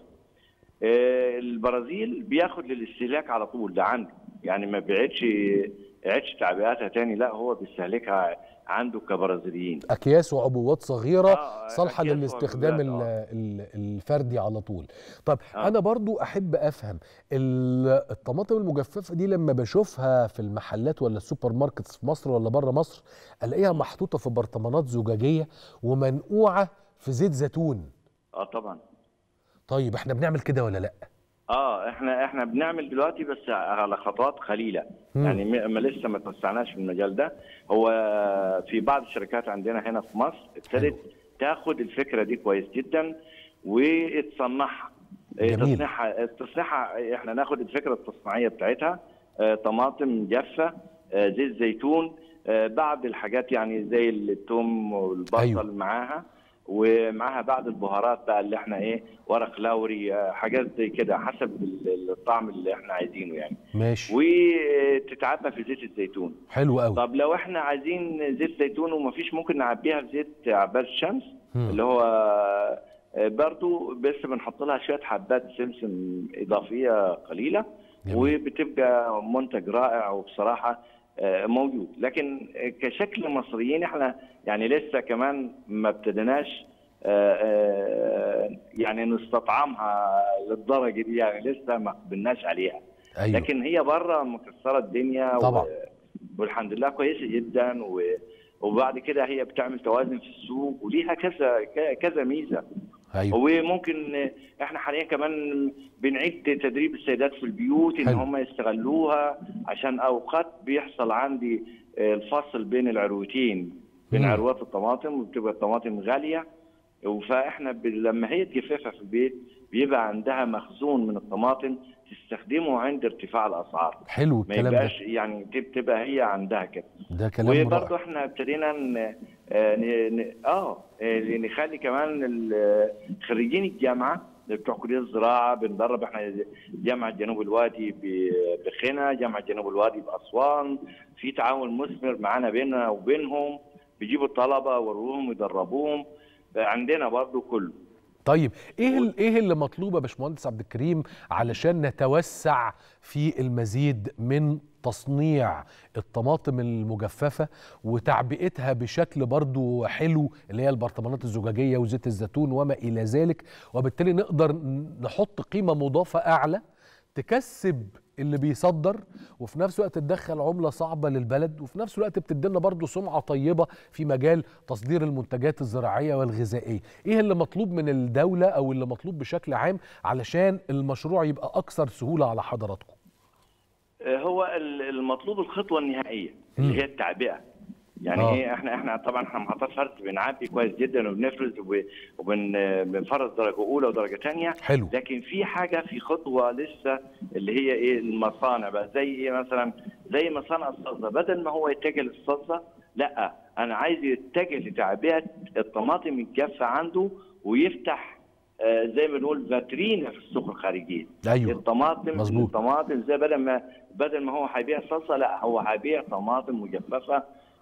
البرازيل بياخد للاستهلاك على طول ده عنده، يعني ما بيعيدش تعبئاتها تاني، لا هو بيستهلكها عنده كبرازيليين. اكياس وعبوات صغيره صالحه للاستخدام الفردي على طول. طب انا برضو احب افهم الطماطم المجففه دي لما بشوفها في المحلات ولا السوبر ماركتس في مصر ولا بره مصر الاقيها محطوطه في برطمانات زجاجيه ومنقوعه في زيت زيتون. طبعا. طيب احنا بنعمل كده ولا لا؟ احنا بنعمل دلوقتي بس على خطوات قليله، يعني ما لسه ما توسعناش في المجال ده. هو في بعض الشركات عندنا هنا في مصر ابتدت تاخد الفكره دي كويس جدا وتصنعها. تصنيعها احنا ناخد الفكره التصنيعيه بتاعتها، طماطم جافه، زيت زيتون، بعض الحاجات يعني زي الثوم والبصل معاها، ومعاها بعض البهارات بقى اللي احنا ورق لوري، حاجات زي كده حسب الطعم اللي احنا عايزينه يعني. ماشي. وتتعبى في زيت الزيتون. حلو قوي. طب لو احنا عايزين زيت زيتون ومفيش، ممكن نعبيها في زيت عباد الشمس اللي هو برضو بس بنحط لها شويه حبات سمسم اضافيه قليله. جميل. وبتبقى منتج رائع وبصراحه موجود. لكن كشكل مصريين احنا يعني لسه كمان ما ابتديناش يعني نستطعمها للدرجه دي، يعني لسه ما قبلناش عليها. أيوه. لكن هي بره مكسره الدنيا طبعا. والحمد لله كويسه جدا، وبعد كده هي بتعمل توازن في السوق وليها كذا ميزه. أيوه. وممكن احنا حاليا كمان بنعيد تدريب السيدات في البيوت ان هم يستغلوها، عشان اوقات بيحصل عندي الفصل بين العروتين، بين عروات الطماطم، وبتبقى الطماطم غاليه، فاحنا لما هي تجففها في البيت بيبقى عندها مخزون من الطماطم تستخدمه عند ارتفاع الاسعار. حلو الكلام ده. ما يبقاش يعني تبقى هي عندها كده. ده كلام رائع. وبرضه احنا ابتدينا نخلي كمان خريجين الجامعه بتوع كليه الزراعه بندرب. احنا جامعه جنوب الوادي بخنا، جامعه جنوب الوادي باسوان، في تعاون مثمر معانا بيننا وبينهم، بيجيبوا الطلبه ويروهم يدربوهم عندنا برضه كله. طيب ايه اللي مطلوب يا باشمهندس عبد الكريم علشان نتوسع في المزيد من تصنيع الطماطم المجففة وتعبئتها بشكل برضو حلو، اللي هي البرطمانات الزجاجية وزيت الزيتون وما إلى ذلك، وبالتالي نقدر نحط قيمة مضافة أعلى تكسب اللي بيصدر، وفي نفس الوقت تدخل عملة صعبة للبلد، وفي نفس الوقت بتدينا برضو سمعة طيبة في مجال تصدير المنتجات الزراعية والغذائية. ايه اللي مطلوب من الدولة او اللي مطلوب بشكل عام علشان المشروع يبقى اكثر سهولة على حضراتكم؟ هو المطلوب الخطوة النهائية اللي هي التعبئة. يعني ايه، احنا طبعا احنا محطات فرز بنعبي كويس جدا وبنفرز وبنفرز درجه اولى ودرجه ثانيه. حلو. لكن في حاجه، في خطوه لسه اللي هي ايه، المصانع بقى. زي ايه مثلا؟ زي مصانع الصلصه، بدل ما هو يتجه للصلصه، لا انا عايز يتجه لتعبئه الطماطم الجافه عنده، ويفتح زي ما نقول فاترينا في السوق الخارجيه. ايوه الطماطم مظبوط. الطماطم زي بدل ما هو هيبيع صلصه، لا هو هيبيع طماطم مجففه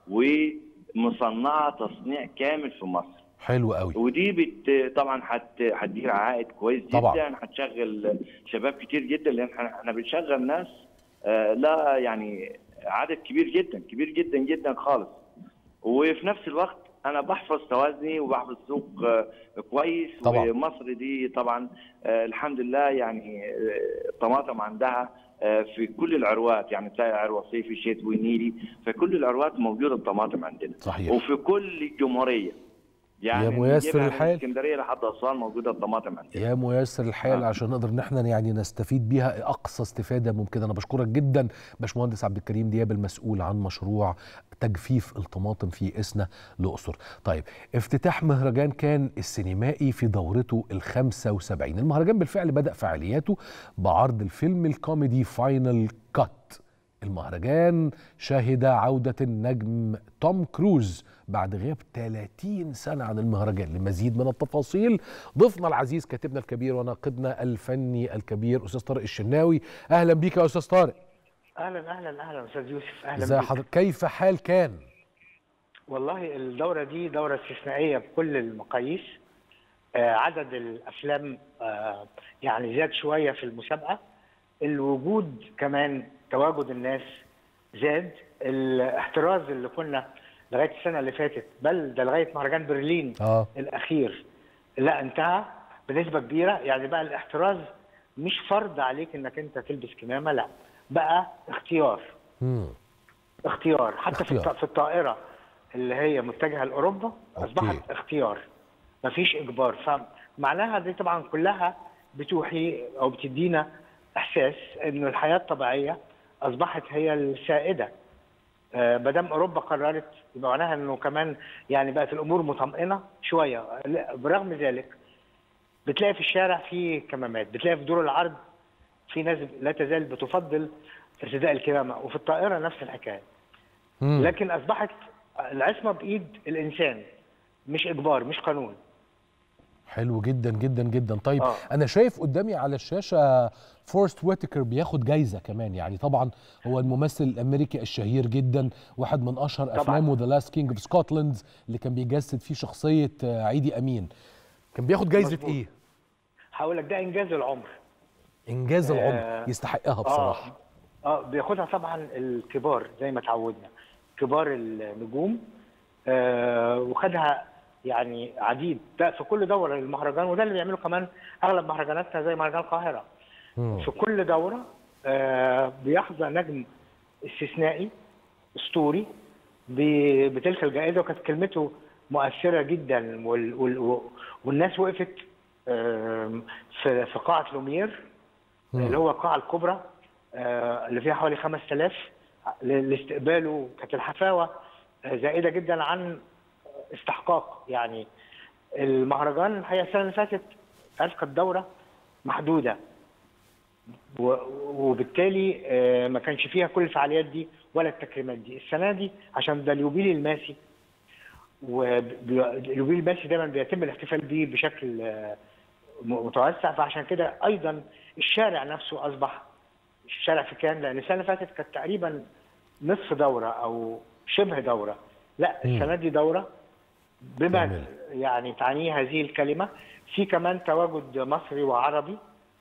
ومصنعه تصنيع كامل في مصر. حلو قوي. ودي طبعا هتدير عائد كويس جدا، هتشغل شباب كتير جدا، لان احنا بنشغل ناس لا يعني عدد كبير جدا كبير جدا جدا خالص. وفي نفس الوقت انا بحفظ توازني وبحفظ سوق كويس طبعا. ومصر دي طبعا الحمد لله يعني الطماطم عندها في كل العروات، يعني تلاقي عروه صيفي شتوي نيلي، فكل العروات موجوده الطماطم عندنا. صحيح. وفي كل الجمهوريه، يعني يا ميسر الحال، من اسكندريه لحد اسوان موجوده الطماطم عندنا. يا ميسر الحال عشان نقدر ان احنا يعني نستفيد بيها اقصى استفاده ممكنه. انا بشكرك جدا باشمهندس عبد الكريم دياب، المسؤول عن مشروع تجفيف الطماطم في إسنا الأقصر. طيب، افتتاح مهرجان كان السينمائي في دورته ال75. المهرجان بالفعل بدأ فعالياته بعرض الفيلم الكوميدي فاينل كات. المهرجان شهد عودة النجم توم كروز بعد غياب 30 سنة عن المهرجان. لمزيد من التفاصيل ضيفنا العزيز كاتبنا الكبير وناقدنا الفني الكبير أستاذ طارق الشناوي. أهلا بيك يا أستاذ طارق. اهلا اهلا اهلا استاذ يوسف، اهلا ازي حضرتك؟ كيف حال كان؟ والله الدوره دي دوره استثنائيه بكل المقاييس. عدد الافلام يعني زاد شويه في المسابقه، الوجود كمان تواجد الناس زاد، الاحتراز اللي كنا لغايه السنه اللي فاتت، بل ده لغايه مهرجان برلين الاخير لا انتهى بنسبه كبيره. يعني بقى الاحتراز مش فرض عليك انك انت تلبس كمامه، لا بقى اختيار. اختيار حتى في الطائره اللي هي متجهه لاوروبا اصبحت اختيار، مفيش اجبار. فمعناها دي طبعا كلها بتوحي او بتدينا احساس انه الحياه الطبيعيه اصبحت هي السائده. ما دام اوروبا قررت يبقى معناها انه كمان يعني بقت الامور مطمئنه شويه. برغم ذلك بتلاقي في الشارع في كمامات، بتلاقي في دور العرض في ناس لا تزال بتفضل ارتداء الكمامه، وفي الطائره نفس الحكايه. لكن اصبحت العصمه بايد الانسان، مش اجبار، مش قانون. حلو جدا جدا جدا. طيب انا شايف قدامي على الشاشه فورست ويتكر بياخد جايزه كمان، يعني طبعا هو الممثل الامريكي الشهير جدا، واحد من اشهر افلامه ذا لاست كينج اوف سكوتلاند اللي كان بيجسد فيه شخصيه عيدي امين. كان بياخد جايزه مظبوط. ايه؟ هقول لك ده انجاز العمر. انجاز العمر يستحقها بصراحه. بياخدها طبعا الكبار زي ما اتعودنا، كبار النجوم. وخدها يعني عديد ده في كل دوره للمهرجان، وده اللي بيعمله كمان اغلب مهرجاناتنا زي مهرجان القاهره. في كل دوره بيحظى نجم استثنائي اسطوري بتلك الجائزه، وكانت كلمته مؤثره جدا، والناس وقفت في قاعه لومير اللي هو القاعه الكبرى اللي فيها حوالي 5000 لاستقباله. كانت الحفاوه زائده جدا عن استحقاق. يعني المهرجان الحقيقه السنه اللي فاتت كانت دوره محدوده، وبالتالي ما كانش فيها كل الفعاليات دي ولا التكريمات دي. السنه دي عشان ده اليوبيل الماسي، واليوبيل الماسي دايما بيتم الاحتفال بيه بشكل متوسع، فعشان كده ايضا الشارع نفسه اصبح الشارع في كان، لان السنه اللي فاتت كانت تقريبا نصف دوره او شبه دوره. لا السنه دي دوره بما يعني تعنيه هذه الكلمه. في كمان تواجد مصري وعربي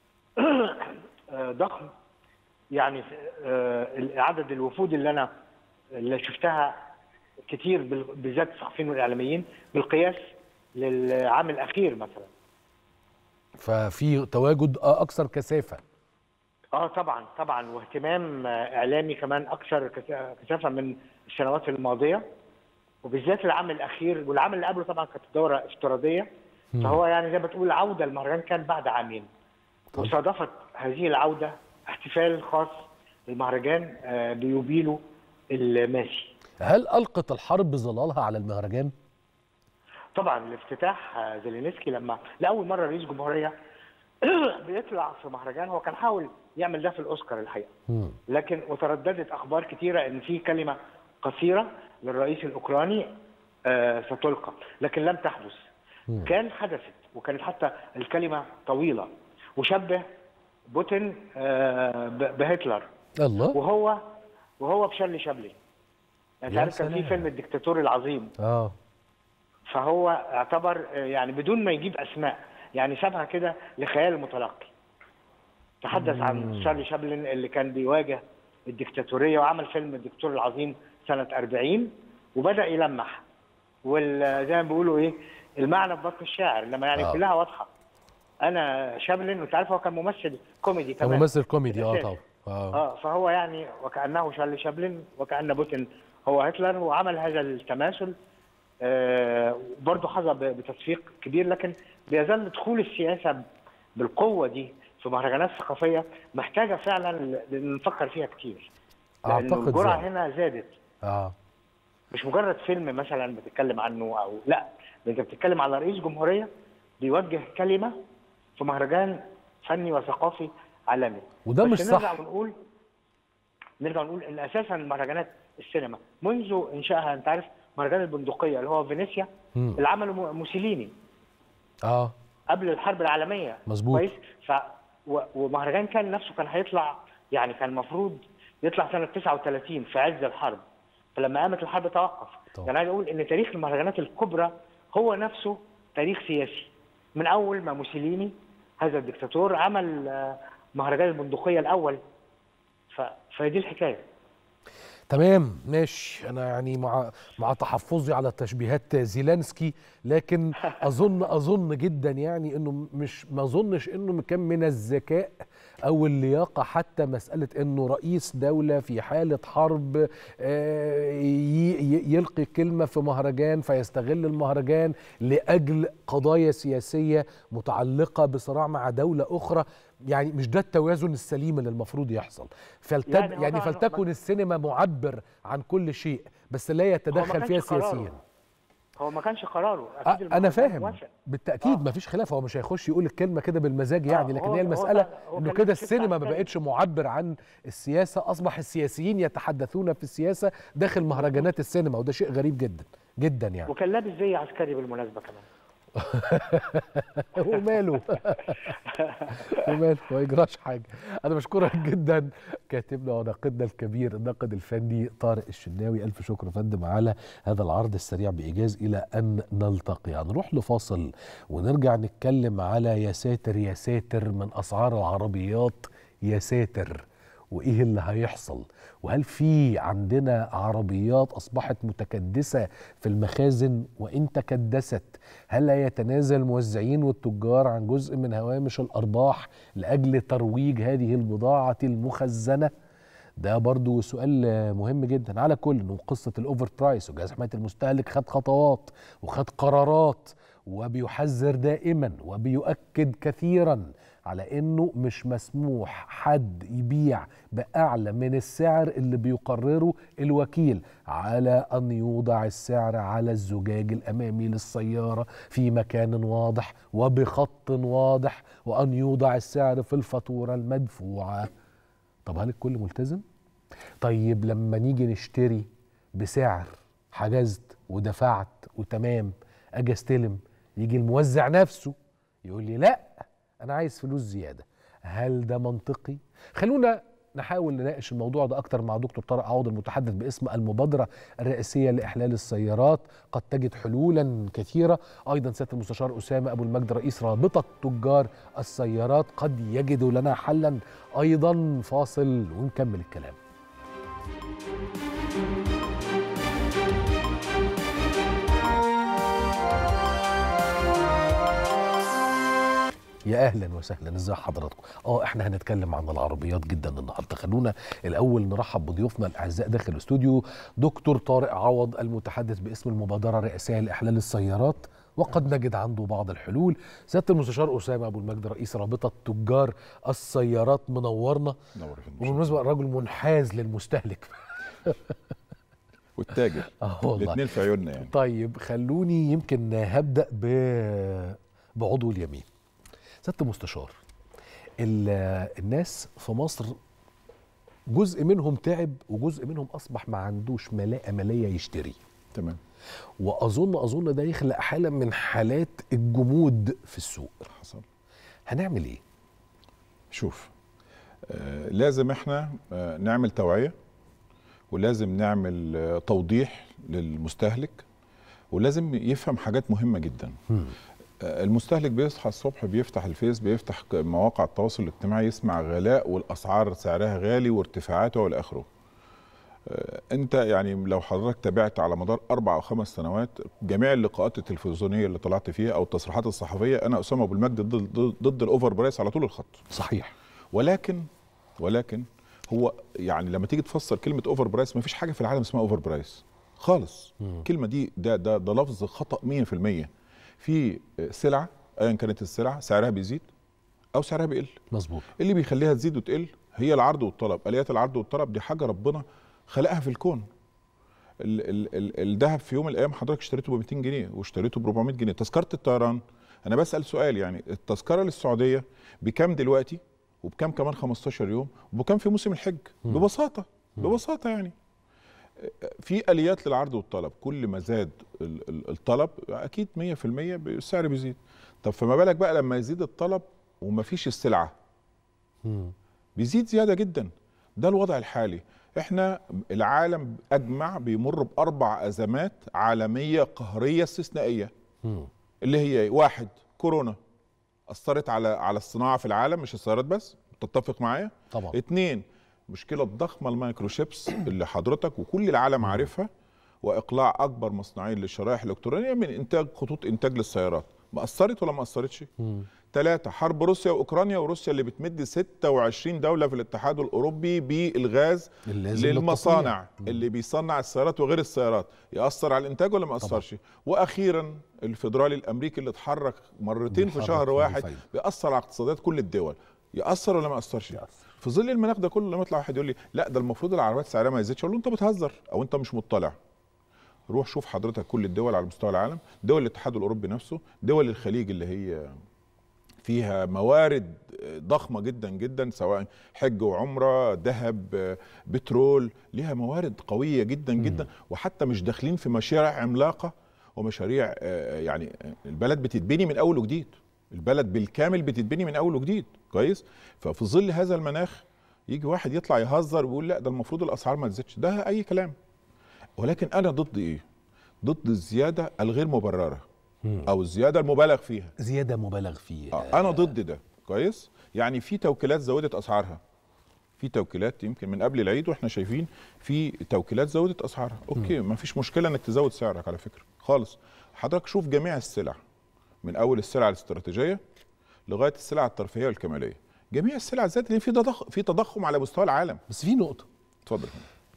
ضخم. يعني عدد الوفود اللي شفتها كتير بالذات الصحفيين والاعلاميين بالقياس للعام الاخير مثلا. ففي تواجد اكثر كثافه. طبعا واهتمام اعلامي كمان اكثر كثافه من السنوات الماضيه، وبالذات العام الاخير والعام اللي قبله طبعا كانت دوره افتراضيه. فهو يعني زي ما تقول عوده المهرجان كان بعد عامين. وصادفت هذه العوده احتفال خاص للمهرجان بيوبيله الماسي. هل ألقت الحرب ظلالها على المهرجان؟ طبعا الافتتاح زيلينسكي لما لأول مرة رئيس جمهورية بيطلع في مهرجان، هو كان حاول يعمل ده في الأوسكار الحقيقة، لكن وترددت أخبار كتيرة إن في كلمة قصيرة للرئيس الأوكراني ستلقى، لكن لم تحدث. كان حدثت، وكانت حتى الكلمة طويلة، وشبه بوتين بهتلر. الله. وهو بشارلي شابلن. يعني عارف كان في فيلم الدكتاتور العظيم. فهو اعتبر يعني بدون ما يجيب اسماء، يعني سابها كده لخيال المتلقي. تحدث عن شارلي شابلن اللي كان بيواجه الدكتاتوريه، وعمل فيلم الدكتاتور العظيم سنه 40، وبدا يلمح. وزي ما بيقولوا ايه المعنى في بطن الشاعر، لما يعني كلها واضحه. انا شابلن، وانت عارف هو كان ممثل كوميدي كمان. ممثل كوميدي طبعا. فهو يعني وكانه شارلي شابلن وكأن بوتين هو هتلر، وعمل هذا التماثل. برضه حظى بتصفيق كبير، لكن بيظل دخول السياسه بالقوه دي في مهرجانات ثقافيه محتاجه فعلا نفكر فيها كتير. لان الجرعه هنا زادت. مش مجرد فيلم مثلا بتتكلم عنه او لا، انت بتتكلم على رئيس جمهوريه بيوجه كلمه في مهرجان فني وثقافي عالمي. وده مش صح. نرجع نقول ان اساسا مهرجانات السينما منذ انشائها، انت عارف مهرجان البندقيه اللي هو فينيسيا اللي عمله موسوليني قبل الحرب العالميه. مظبوط. كويس. ومهرجان كان نفسه كان هيطلع، يعني كان المفروض يطلع سنه 39 في عز الحرب، فلما قامت الحرب توقف. يعني عايز اقول ان تاريخ المهرجانات الكبرى هو نفسه تاريخ سياسي، من اول ما موسوليني هذا الدكتاتور عمل مهرجان البندقيه الاول. فدي الحكايه. تمام ماشي. انا يعني مع تحفظي على تشبيهات زيلانسكي، لكن اظن جدا يعني انه ما اظنش انه كان من الذكاء او اللياقه حتى مساله انه رئيس دوله في حاله حرب يلقي كلمه في مهرجان فيستغل المهرجان لاجل قضايا سياسيه متعلقه بصراع مع دوله اخرى. يعني مش ده التوازن السليم اللي المفروض يحصل. يعني فلتكن السينما معبر عن كل شيء، بس لا يتدخل فيها سياسيا. هو ما كانش قراره. انا فاهم بالتاكيد ما فيش خلاف، هو مش هيخش يقول الكلمه كده بالمزاج يعني، لكن هي المساله انه كده السينما ما بقتش معبر عن السياسه، اصبح السياسيين يتحدثون في السياسه داخل مهرجانات السينما، وده شيء غريب جدا جدا يعني. وكان لابس زي عسكري بالمناسبه كمان. وماله ما يجراش حاجه. انا بشكرك جدا كاتبنا وناقدنا الكبير الناقد الفني طارق الشناوي. الف شكر يا فندم على هذا العرض السريع بايجاز. الى ان نلتقي هنروح لفاصل ونرجع نتكلم على يا ساتر يا ساتر من اسعار العربيات. يا ساتر. وايه اللي هيحصل؟ وهل في عندنا عربيات اصبحت متكدسه في المخازن؟ وان تكدست هل لا يتنازل الموزعين والتجار عن جزء من هوامش الارباح لاجل ترويج هذه البضاعه المخزنه؟ ده برضو سؤال مهم جدا. على كل قصه الاوفر برايس، وجهاز حمايه المستهلك خد خطوات وخد قرارات وبيحذر دائما وبيؤكد كثيرا على انه مش مسموح حد يبيع باعلى من السعر اللي بيقرره الوكيل، على ان يوضع السعر على الزجاج الامامي للسياره في مكان واضح وبخط واضح، وان يوضع السعر في الفاتوره المدفوعه. طب هل الكل ملتزم؟ طيب لما نيجي نشتري بسعر حجزت ودفعت وتمام، اجي استلم يجي الموزع نفسه يقول لي لا انا عايز فلوس زياده. هل ده منطقي؟ خلونا نحاول نناقش الموضوع ده اكتر مع دكتور طارق عوض المتحدث باسم المبادره الرئاسيه لاحلال السيارات. قد تجد حلولا كثيره. ايضا سياده المستشار اسامه ابو المجد رئيس رابطه تجار السيارات قد يجد لنا حلا ايضا. فاصل ونكمل الكلام. يا اهلا وسهلا، ازي حضراتكم؟ احنا هنتكلم عن العربيات جدا النهارده. خلونا الاول نرحب بضيوفنا الاعزاء داخل الاستوديو. دكتور طارق عوض المتحدث باسم المبادره الرئاسيه لاحلال السيارات وقد نجد عنده بعض الحلول. سياده المستشار اسامه ابو المجد رئيس رابطه تجار السيارات، منورنا. وبالمناسبه الراجل منحاز للمستهلك والتاجر الاثنين في عيوننا يعني. طيب خلوني يمكن هبدا بعضو اليمين. سيادة المستشار، الناس في مصر جزء منهم تعب وجزء منهم أصبح ما عندوش ملاءة مالية يشتري. تمام. وأظن ده يخلق حالة من حالات الجمود في السوق. حصل. هنعمل إيه؟ شوف، لازم احنا نعمل توعية، ولازم نعمل توضيح للمستهلك، ولازم يفهم حاجات مهمة جدا. المستهلك بيصحى الصبح بيفتح الفيس، بيفتح مواقع التواصل الاجتماعي، يسمع غلاء والاسعار سعرها غالي وارتفاعاته والى اخره. انت يعني لو حضرتك تابعت على مدار 4 أو 5 سنوات جميع اللقاءات التلفزيونيه اللي طلعت فيها او التصريحات الصحفيه، انا اسامه ابو المجد ضد الاوفر برايس على طول الخط. صحيح. ولكن هو يعني لما تيجي تفسر كلمه اوفر برايس، ما فيش حاجه في العالم اسمها اوفر برايس خالص. الكلمه دي ده لفظ خطا 100%. في سلعه ايا كانت السلعه سعرها بيزيد او سعرها بيقل. مظبوط. اللي بيخليها تزيد وتقل هي العرض والطلب. اليات العرض والطلب دي حاجه ربنا خلقها في الكون. الذهب في يوم من الايام حضرتك اشتريته ب 200 جنيه واشتريته ب 400 جنيه. تذكره الطيران، انا بسال سؤال، يعني التذكره للسعوديه بكام دلوقتي وبكام كمان 15 يوم وبكام في موسم الحج؟ ببساطه يعني في اليات للعرض والطلب. كل ما زاد الطلب اكيد 100% السعر بيزيد. طب فما بالك بقى لما يزيد الطلب ومفيش السلعه؟ بيزيد زياده جدا. ده الوضع الحالي. احنا العالم اجمع بيمر ب4 ازمات عالميه قهريه استثنائيه. اللي هي 1 كورونا اثرت على الصناعه في العالم، مش السيارات بس، تتفق معايا؟ طبعا. 2 مشكلة ضخمة المايكروشيبس اللي حضرتك وكل العالم عارفها، وإقلاع أكبر مصنعين للشرائح الإلكترونية من إنتاج خطوط إنتاج للسيارات. ما أثرت ولا ما أثرتش؟ 3 حرب روسيا وأوكرانيا، وروسيا اللي بتمد 26 دولة في الاتحاد الأوروبي بالغاز للمصانع اللي بيصنع السيارات وغير السيارات. يأثر على الإنتاج ولا ما أثرش؟ وأخيرا الفيدرالي الأمريكي اللي اتحرك مرتين في شهر واحد بيأثر على اقتصادات كل الدول. يأثر ولا ما أثرش؟ في ظل المناخ ده كله لما يطلع واحد يقول لي لا ده المفروض العربيات سعرها ما يزيدش، اقول له انت بتهزر او انت مش مطلع. روح شوف حضرتك كل الدول على مستوى العالم، دول الاتحاد الاوروبي نفسه، دول الخليج اللي هي فيها موارد ضخمه جدا جدا، سواء حج وعمره، ذهب، بترول، ليها موارد قويه جدا جدا، وحتى مش داخلين في مشاريع عملاقه ومشاريع يعني البلد بتتبني من اول وجديد. البلد بالكامل بتتبني من اول وجديد. كويس؟ ففي ظل هذا المناخ يجي واحد يطلع يهزر ويقول لا ده المفروض الاسعار ما تزيدش. ده اي كلام. ولكن انا ضد ايه؟ ضد الزياده الغير مبرره او الزياده المبالغ فيها. زياده مبالغ فيها. انا ضد ده. كويس؟ يعني في توكيلات زودت اسعارها في توكيلات يمكن من قبل العيد واحنا شايفين في توكيلات زودت اسعارها. اوكي، ما فيش مشكله انك تزود سعرك على فكره خالص. حضرتك شوف جميع السلع من اول السلع الاستراتيجيه لغايه السلع الترفيهيه والكماليه، جميع السلع زادت لان في تضخم على مستوى العالم. بس في نقطه، اتفضل.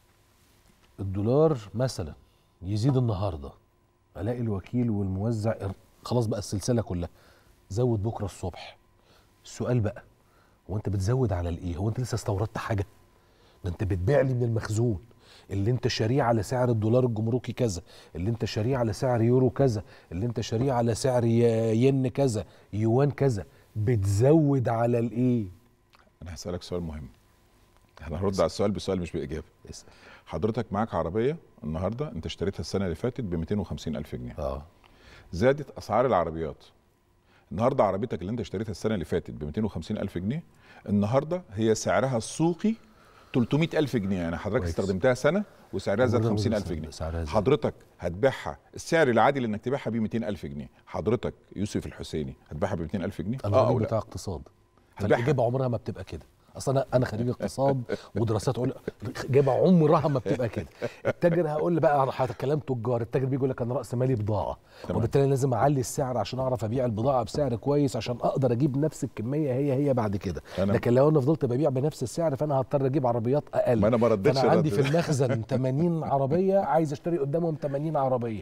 الدولار مثلا يزيد النهارده، الاقي الوكيل والموزع خلاص بقى السلسله كلها زود بكره الصبح. السؤال بقى، هو انت بتزود على الايه؟ هو انت لسه استوردت حاجه؟ ده انت بتبيع لي من المخزون اللي انت شاريه على سعر الدولار الجمركي كذا، اللي انت شاريه على سعر يورو كذا، اللي انت شاريه على سعر ين كذا، يوان كذا، بتزود على الايه؟ انا هسألك سؤال مهم. احنا هنرد على السؤال بسؤال مش بإجابة. اسأل. حضرتك معاك عربية النهارده انت اشتريتها السنة اللي فاتت ب 250,000 جنيه. زادت اسعار العربيات. النهارده عربيتك اللي انت اشتريتها السنة اللي فاتت ب 250,000 جنيه، النهارده هي سعرها السوقي 300,000 جنيه، يعني حضرتك استخدمتها سنة وسعرها زاد 50,000 جنيه. حضرتك هتبيعها السعر العادي انك تبيعها ب 200,000 جنيه، حضرتك يوسف الحسيني هتبيعها ب 200,000 جنيه؟ انا راجل بتاع اقتصاد، فالاجابه عمرها ما بتبقى كده. اصل انا خريج اقتصاد ودراسات اجابه عمرها ما بتبقى كده. التاجر هقول بقى كلام تجار، التاجر بيجي يقول لك انا راس مالي بضاعه، وبالتالي لازم اعلي السعر عشان اعرف ابيع البضاعه بسعر كويس عشان اقدر اجيب نفس الكميه هي بعد كده. لكن لو انا فضلت ببيع بنفس السعر فانا هضطر اجيب عربيات اقل. ما انا ما ردتش. انا عندي في المخزن 80 عربيه عايز اشتري قدامهم 80 عربيه.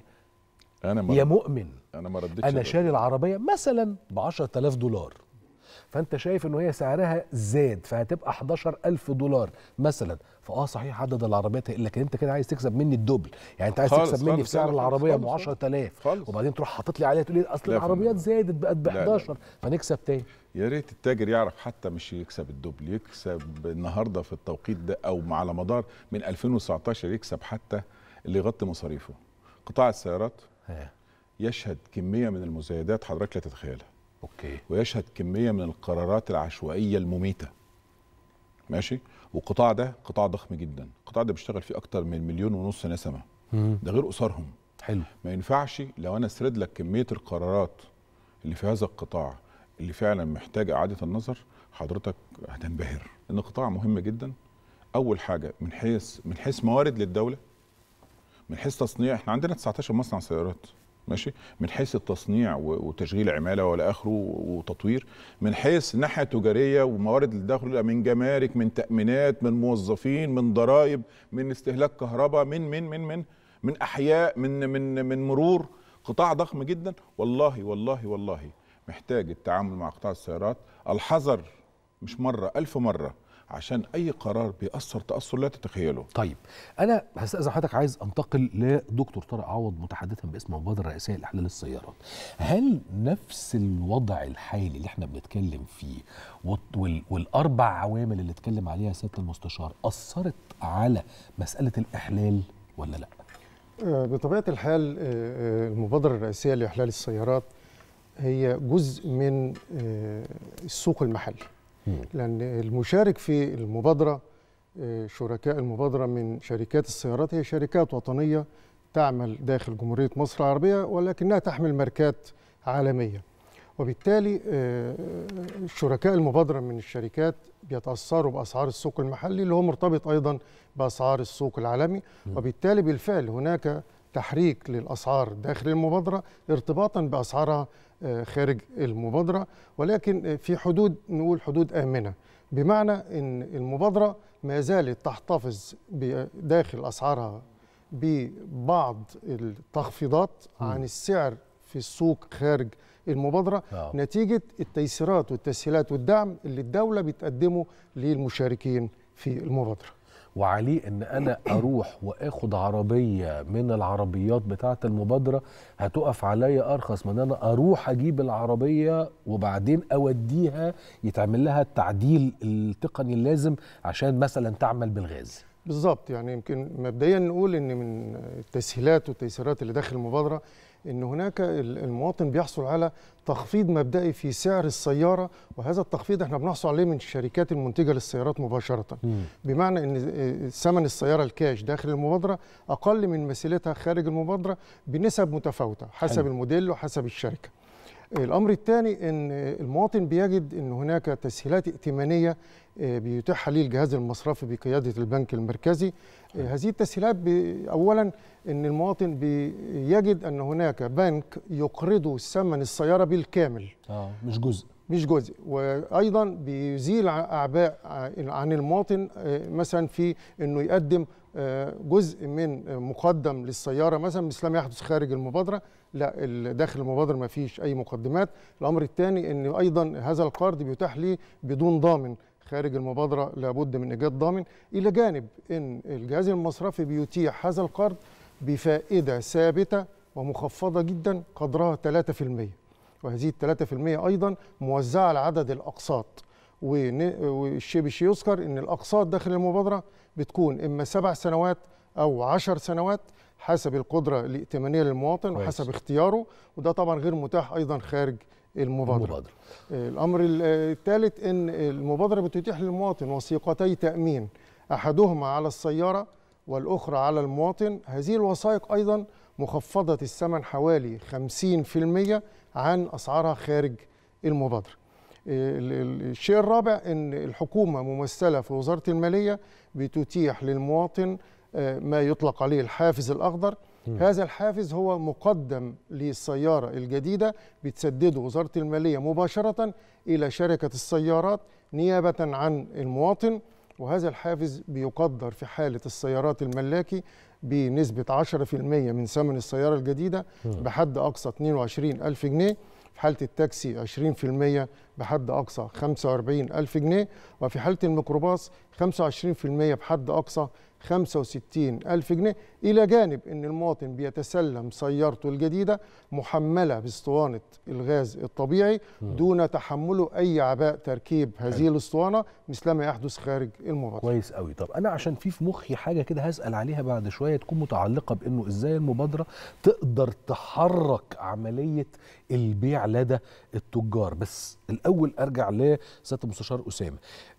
يا مؤمن انا ما ردتش. انا شاري العربيه مثلا ب 10,000 دولار، فانت شايف انه هي سعرها زاد فهتبقى 11,000 دولار مثلا، صحيح عدد العربيات، لكن انت كده عايز تكسب مني الدبل، يعني انت عايز تكسب مني في سعر العربيه ب 10,000 وبعدين تروح حاطط لي عليها تقول لي اصل العربيات زادت بقت ب 11 فنكسب تاني. يا ريت التاجر يعرف حتى مش يكسب الدبل، يكسب النهارده في التوقيت ده او على مدار من 2019 يكسب حتى اللي يغطي مصاريفه. قطاع السيارات يشهد كميه من المزايدات حضرتك لا تتخيلها. اوكي. ويشهد كميه من القرارات العشوائيه المميته. ماشي؟ والقطاع ده قطاع ضخم جدا، القطاع ده بيشتغل فيه اكتر من 1.5 مليون نسمه. ده غير اسرهم. حلو. ما ينفعش لو انا اسرد لك كميه القرارات اللي في هذا القطاع اللي فعلا محتاجه اعاده النظر، حضرتك هتنبهر. لان قطاع مهم جدا. اول حاجه من حيث موارد للدوله، من حيث تصنيع، احنا عندنا 19 مصنع سيارات. ماشي، من حيث التصنيع وتشغيل عماله والى اخره وتطوير، من حيث الناحيه التجاريه وموارد الدخل من جمارك، من تامينات، من موظفين، من ضرائب، من استهلاك كهرباء، من احياء، من مرور. قطاع ضخم جدا. والله محتاج التعامل مع قطاع السيارات الحذر مش مره 1000 مره، عشان اي قرار بيأثر تأثر لا تتخيله. طيب انا هستأذن حضرتك، عايز انتقل لدكتور طارق عوض متحدثا باسم المبادره الرئاسيه لاحلال السيارات. هل نفس الوضع الحالي اللي احنا بنتكلم فيه والاربع عوامل اللي اتكلم عليها سياده المستشار اثرت على مساله الاحلال ولا لا؟ بطبيعه الحال المبادره الرئاسيه لاحلال السيارات هي جزء من السوق المحلي. لأن المشارك في المبادرة، شركاء المبادرة من شركات السيارات هي شركات وطنية تعمل داخل جمهورية مصر العربية ولكنها تحمل ماركات عالمية، وبالتالي شركاء المبادرة من الشركات بيتأثروا بأسعار السوق المحلي اللي هو مرتبط أيضا بأسعار السوق العالمي، وبالتالي بالفعل هناك تحريك للأسعار داخل المبادرة ارتباطا بأسعارها خارج المبادرة، ولكن في حدود نقول حدود آمنة، بمعنى أن المبادرة ما زالت تحتفظ داخل أسعارها ببعض التخفيضات عن السعر في السوق خارج المبادرة نتيجة التيسيرات والتسهيلات والدعم اللي الدولة بتقدمه للمشاركين في المبادرة. وعليه ان انا اروح واخد عربيه من العربيات بتاعه المبادره هتقف عليا ارخص من انا اروح اجيب العربيه وبعدين اوديها يتعمل لها التعديل التقني اللازم عشان مثلا تعمل بالغاز. بالظبط، يعني يمكن مبدئيا نقول ان من التسهيلات والتيسيرات اللي داخل المبادره ان هناك المواطن بيحصل على تخفيض مبدئي في سعر السياره، وهذا التخفيض احنا بنحصل عليه من الشركات المنتجه للسيارات مباشره. بمعنى ان ثمن السياره الكاش داخل المبادره اقل من مثيلتها خارج المبادره بنسب متفاوته حسب الموديل وحسب الشركه. الأمر الثاني أن المواطن بيجد أن هناك تسهيلات ائتمانية بيتيحها ليه الجهاز المصرفي بقيادة البنك المركزي. هذه التسهيلات أولا أن المواطن بيجد أن هناك بنك يقرضه ثمن السيارة بالكامل، مش جزء، وأيضا بيزيل أعباء عن المواطن مثلا في أنه يقدم جزء من مقدم للسيارة مثلا مثل ما يحدث خارج المبادرة. لا، داخل المبادرة ما فيش أي مقدمات. الأمر الثاني أن أيضا هذا القرض بيتاح ليه بدون ضامن، خارج المبادرة لابد من إيجاد ضامن، إلى جانب أن الجهاز المصرفي بيتيح هذا القرض بفائدة ثابتة ومخفضة جدا قدرها 3%، وهذه 3% أيضا موزعة على عدد الأقساط. والشيء بالشيء يذكر أن الأقساط داخل المبادرة بتكون إما 7 سنوات أو 10 سنوات حسب القدرة الائتمانية للمواطن وحسب اختياره، وده طبعا غير متاح أيضا خارج المبادرة. الأمر الثالث أن المبادرة بتتيح للمواطن وثيقتي تأمين، أحدهما على السيارة والأخرى على المواطن. هذه الوثائق أيضا مخفضة الثمن حوالي 50% عن أسعارها خارج المبادرة. الشيء الرابع أن الحكومة ممثلة في وزارة المالية بتتيح للمواطن ما يطلق عليه الحافز الأخضر. هذا الحافز هو مقدم للسيارة الجديدة بتسدده وزارة المالية مباشرة إلى شركة السيارات نيابة عن المواطن، وهذا الحافز بيقدر في حالة السيارات الملاكي بنسبة 10% من ثمن السيارة الجديدة بحد أقصى 22,000 جنيه، في حالة التاكسي 20% بحد أقصى 45,000 جنيه، وفي حالة الميكروباص 25% بحد أقصى 65,000 جنيه، إلى جانب أن المواطن بيتسلم سيارته الجديدة محملة باسطوانة الغاز الطبيعي دون تحمله أي عباء تركيب هذه الاسطوانة مثلما يحدث خارج المبادرة. كويس قوي. طب أنا عشان في مخي حاجة كده هسأل عليها بعد شوية تكون متعلقة بأنه إزاي المبادرة تقدر تحرك عملية البيع لدى التجار، بس الأول أرجع لسيادة المستشار أسامة.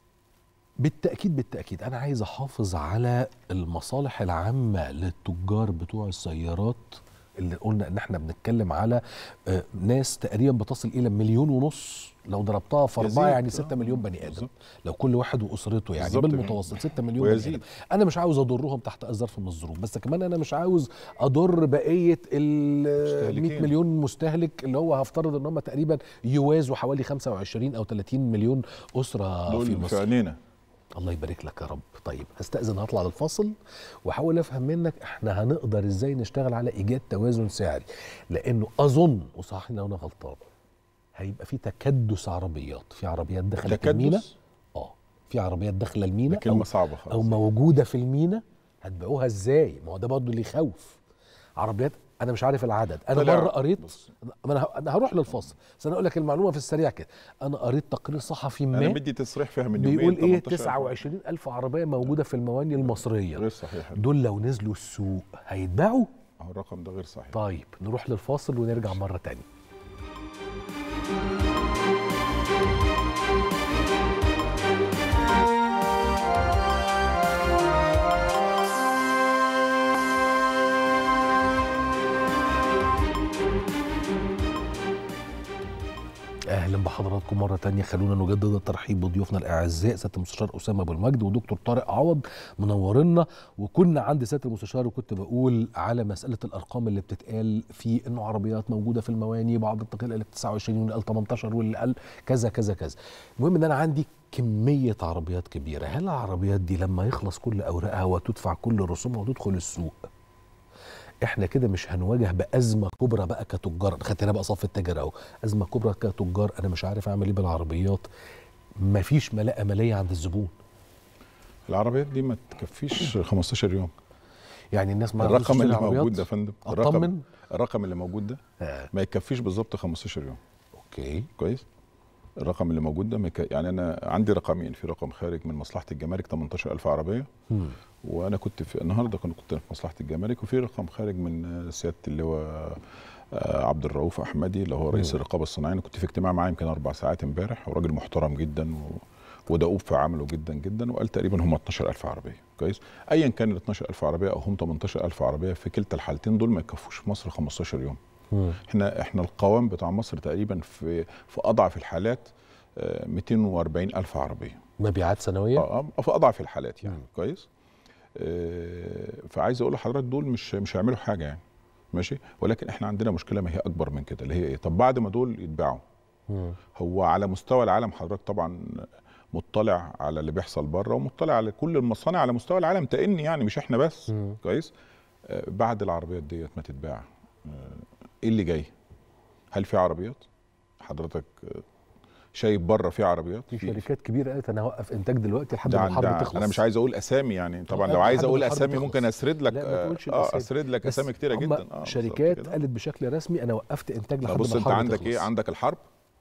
بالتأكيد أنا عايز أحافظ على المصالح العامة للتجار بتوع السيارات اللي قلنا إن احنا بنتكلم على ناس تقريبا بتصل إلى 1.5 مليون، لو ضربتها في 4 يعني 6 مليون بني آدم، لو كل واحد وأسرته يعني بالمتوسط 6 مليون بني آدم. أنا مش عاوز أضرهم تحت أي ظرف من الظروف، بس كمان أنا مش عاوز أضر بقية ال 100 مليون مستهلك اللي هو هفترض إن هم تقريبا يوازوا حوالي 25 أو 30 مليون أسرة في مصر. عينينا. الله يبارك لك يا رب. طيب هستأذن هطلع للفاصل واحاول افهم منك احنا هنقدر ازاي نشتغل على ايجاد توازن سعري، لانه اظن وصححني لو انا غلطان هيبقى في تكدس عربيات، في عربيات دخلت المينا، في عربيات داخله المينا كلمة صعبة خالص، او موجوده في المينا، هتبيعوها ازاي؟ ما هو ده برضه اللي يخوف. عربيات انا مش عارف العدد، انا مره قريت، انا هروح للفاصل بس انا اقول لك المعلومه في السريع كده. انا قريت تقرير صحفي انا مدي تصريح فيها من يومين بيقول ايه 29,000 عربيه موجوده في المواني المصريه. غير صحيح. دول لو نزلوا السوق هيتباعوا؟ الرقم ده غير صحيح. طيب نروح للفاصل ونرجع مره تانية. اهلا بحضراتكم مره تانية. خلونا نجدد الترحيب بضيوفنا الاعزاء سياده المستشار اسامه ابو المجد ودكتور طارق عوض منورنا. وكنا عند سياده المستشار وكنت بقول على مساله الارقام اللي بتتقال في انه عربيات موجوده في المواني، بعض التقل قال 29 واللي قال 18 واللي قال كذا كذا كذا. المهم ان انا عندي كميه عربيات كبيره. هل العربيات دي لما يخلص كل اوراقها وتدفع كل رسومها وتدخل السوق احنا كده مش هنواجه بازمه كبرى بقى كتجار؟ خدتنا بقى صف التاجر اهو، ازمه كبرى كتجار انا مش عارف اعمل ايه بالعربيات، مفيش ملاءه ماليه عند الزبون. العربيات دي ما تكفيش 15 يوم. يعني الناس ما الرقم اللي موجود ده يا فندم، اطمن الرقم اللي موجود ده ما يكفيش بالظبط 15 يوم. اوكي كويس. الرقم اللي موجود ده يعني انا عندي رقمين، في رقم خارج من مصلحه الجمارك 18,000 عربيه وانا كنت في النهارده كنت في مصلحه الجمارك، وفي رقم خارج من سياده اللواء عبد الرؤوف احمدي اللي هو رئيس الرقابه الصناعيه. انا كنت في اجتماع معاه يمكن 4 ساعات امبارح، وراجل محترم جدا ودؤوب في عمله جدا جدا، وقال تقريبا هم 12,000 عربيه. كويس. ايا كان ال 12,000 عربيه او هم 18,000 عربيه، في كلتا الحالتين دول ما يكفوش في مصر 15 يوم. احنا القوام بتاع مصر تقريبا في اضعف الحالات 240 الف عربيه مبيعات سنويه. في اضعف الحالات يعني. كويس. فعايز اقول لحضرتك دول مش هيعملوا حاجه يعني، ماشي. ولكن احنا عندنا مشكله ما هي اكبر من كده، اللي هي ايه؟ طب بعد ما دول يتباعوا، هو على مستوى العالم حضرتك طبعا مطلع على اللي بيحصل بره، ومطلع على كل المصانع على مستوى العالم تأني يعني، مش احنا بس. كويس. بعد العربيات ديت ما تتباع، ايه اللي جاي؟ هل في عربيات؟ حضرتك شايف بره في عربيات؟ في شركات كبيره قالت انا هوقف انتاج دلوقتي لحد ما الحرب تخلص. انا مش عايز اقول اسامي يعني، طبعا لو عايز اقول اسامي ممكن اسرد لك. اسرد لك اسامي كتيره جدا. شركات قالت بشكل رسمي انا وقفت انتاج لحد ما الحرب تخلص. بص انت عندك تخلص. ايه؟ عندك الحرب،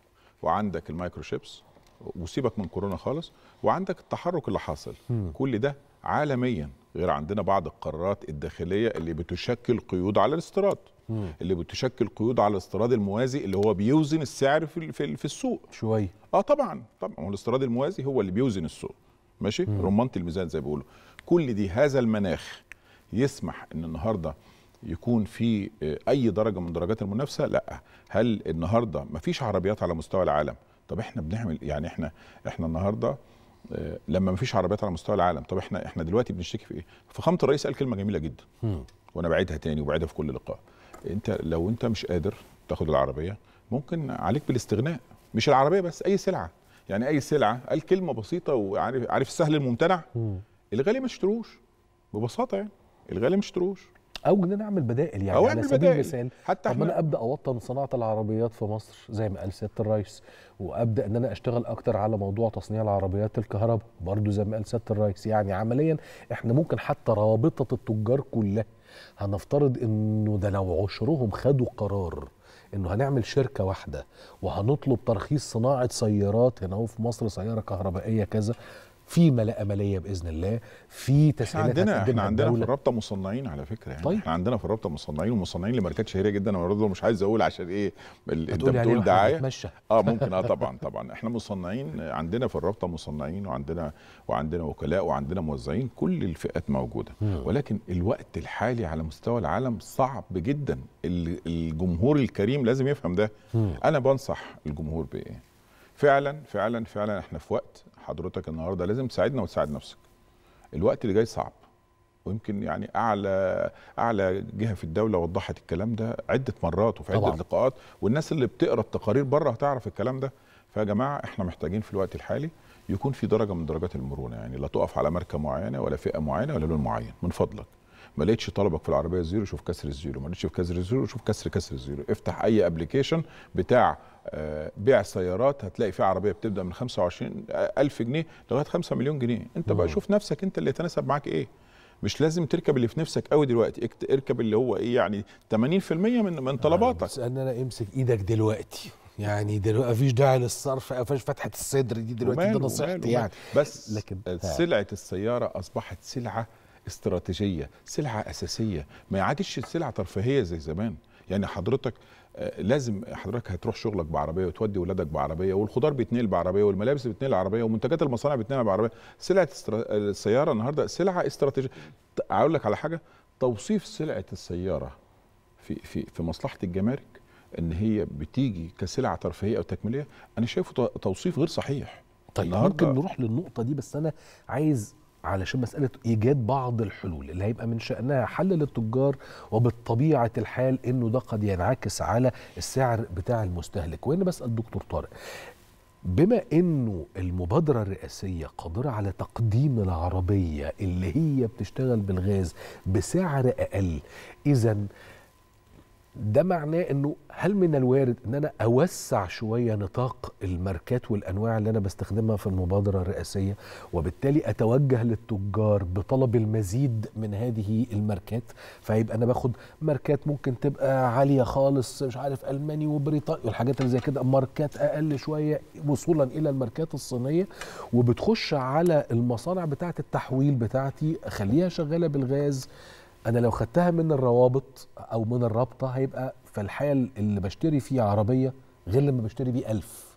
وعندك المايكروشيبس، وسيبك من كورونا خالص، وعندك التحرك اللي حاصل. كل ده عالميا، غير عندنا بعض القرارات الداخليه اللي بتشكل قيود على الاستيراد، اللي بتشكل قيود على الاستيراد الموازي اللي هو بيوزن السعر في السوق شويه. طبعا هو الاستيراد الموازي هو اللي بيوزن السوق، ماشي. رمانة الميزان زي ما بيقولوا. كل دي هذا المناخ يسمح ان النهارده يكون في اي درجه من درجات المنافسه؟ لا. هل النهارده مفيش عربيات على مستوى العالم؟ طب احنا بنعمل يعني احنا النهارده لما مفيش عربيات على مستوى العالم، طب احنا دلوقتي بنشتكي في ايه؟ فخامه الرئيس قال كلمه جميله جدا، وانا بعيدها تاني وبعيدها في كل لقاء. لو انت مش قادر تاخد العربيه، ممكن عليك بالاستغناء. مش العربيه بس، اي سلعه يعني. اي سلعه. قال كلمه بسيطه، وعارف السهل الممتنع. الغالي ما اشتروش ببساطه يعني. الغالي ما اشتروش، او ان نعمل بدائل يعني. أو على سبيل المثال حتى طب انا ابدا اوطن صناعه العربيات في مصر زي ما قال سياده الرئيس، وابدا ان انا اشتغل اكتر على موضوع تصنيع العربيات الكهرباء برضو زي ما قال سياده الرئيس. يعني عمليا احنا ممكن حتى رابطه التجار كلها هنفترض انه ده لو عشرهم خدوا قرار انه هنعمل شركه واحده وهنطلب ترخيص صناعه سيارات هنا اهو في مصر، سياره كهربائيه كذا، في ملاءة مالية بإذن الله، في تسهيلات احنا عندنا في الرابطة مصنعين على فكرة يعني. طيب. احنا عندنا في الرابطة مصنعين، ومصنعين لماركات شهيرة جدا. انا برضه مش عايز اقول عشان ايه انت بتقول دعاية. ممكن طبعا احنا مصنعين عندنا في الرابطة، مصنعين وعندنا وكلاء وعندنا موزعين، كل الفئات موجودة. ولكن الوقت الحالي على مستوى العالم صعب جدا. الجمهور الكريم لازم يفهم ده. انا بنصح الجمهور بايه؟ فعلا فعلا فعلا احنا في وقت حضرتك النهارده لازم تساعدنا وتساعد نفسك. الوقت اللي جاي صعب، ويمكن يعني اعلى جهه في الدوله وضحت الكلام ده عده مرات وفي عده لقاءات، والناس اللي بتقرا التقارير بره هتعرف الكلام ده. فيا جماعه احنا محتاجين في الوقت الحالي يكون في درجه من درجات المرونه، يعني لا تقف على ماركه معينه ولا فئه معينه ولا لون معين من فضلك. ما لقيتش طلبك في العربيه الزيرو، شوف كسر الزيرو. ما لقيتش في كسر الزيرو، شوف كسر الزيرو. افتح اي ابلكيشن بتاع بيع سيارات، هتلاقي فيه عربيه بتبدا من 25,000 جنيه لغايه 5 مليون جنيه. انت بقى شوف نفسك انت اللي يتناسب معاك ايه. مش لازم تركب اللي في نفسك قوي دلوقتي، اركب اللي هو ايه يعني 80% من طلباتك. بس انا امسك ايدك دلوقتي يعني، دلوقتي مفيش داعي للصرف، مفيش فتحه الصدر دي دلوقتي. ده نصيحتي يعني. بس لكن سلعه السياره اصبحت سلعه استراتيجيه، سلعه اساسيه، ما عادش سلعه ترفيهيه زي زمان. يعني حضرتك لازم حضرتك هتروح شغلك بعربيه، وتودي ولادك بعربيه، والخضار بيتنقل بعربيه، والملابس بتتنقل بعربيه، ومنتجات المصانع بتتنقل بعربيه. سلعه السياره النهارده سلعه استراتيجيه. اقول لك على حاجه، توصيف سلعه السياره في مصلحه الجمارك ان هي بتيجي كسلعه ترفيهيه او تكميليه، انا شايفه توصيف غير صحيح. طيب ممكن نروح للنقطه دي، بس انا عايز علشان مسألة إيجاد بعض الحلول اللي هيبقى من شأنها حل للتجار، وبالطبيعة الحال إنه ده قد ينعكس على السعر بتاع المستهلك. وأنا بسأل دكتور طارق، بما إنه المبادرة الرئاسية قادرة على تقديم العربية اللي هي بتشتغل بالغاز بسعر أقل، إذن ده معناه انه هل من الوارد ان انا اوسع شويه نطاق الماركات والانواع اللي انا بستخدمها في المبادره الرئاسيه، وبالتالي اتوجه للتجار بطلب المزيد من هذه الماركات؟ فيبقى انا باخد ماركات ممكن تبقى عاليه خالص، مش عارف الماني وبريطانيا والحاجات اللي زي كده، ماركات اقل شويه وصولا الى الماركات الصينيه، وبتخش على المصانع بتاعه التحويل بتاعتي اخليها شغاله بالغاز. أنا لو خدتها من الروابط أو من الرابطة هيبقى في الحال اللي بشتري فيه عربية غير لما بشتري بيه 1000.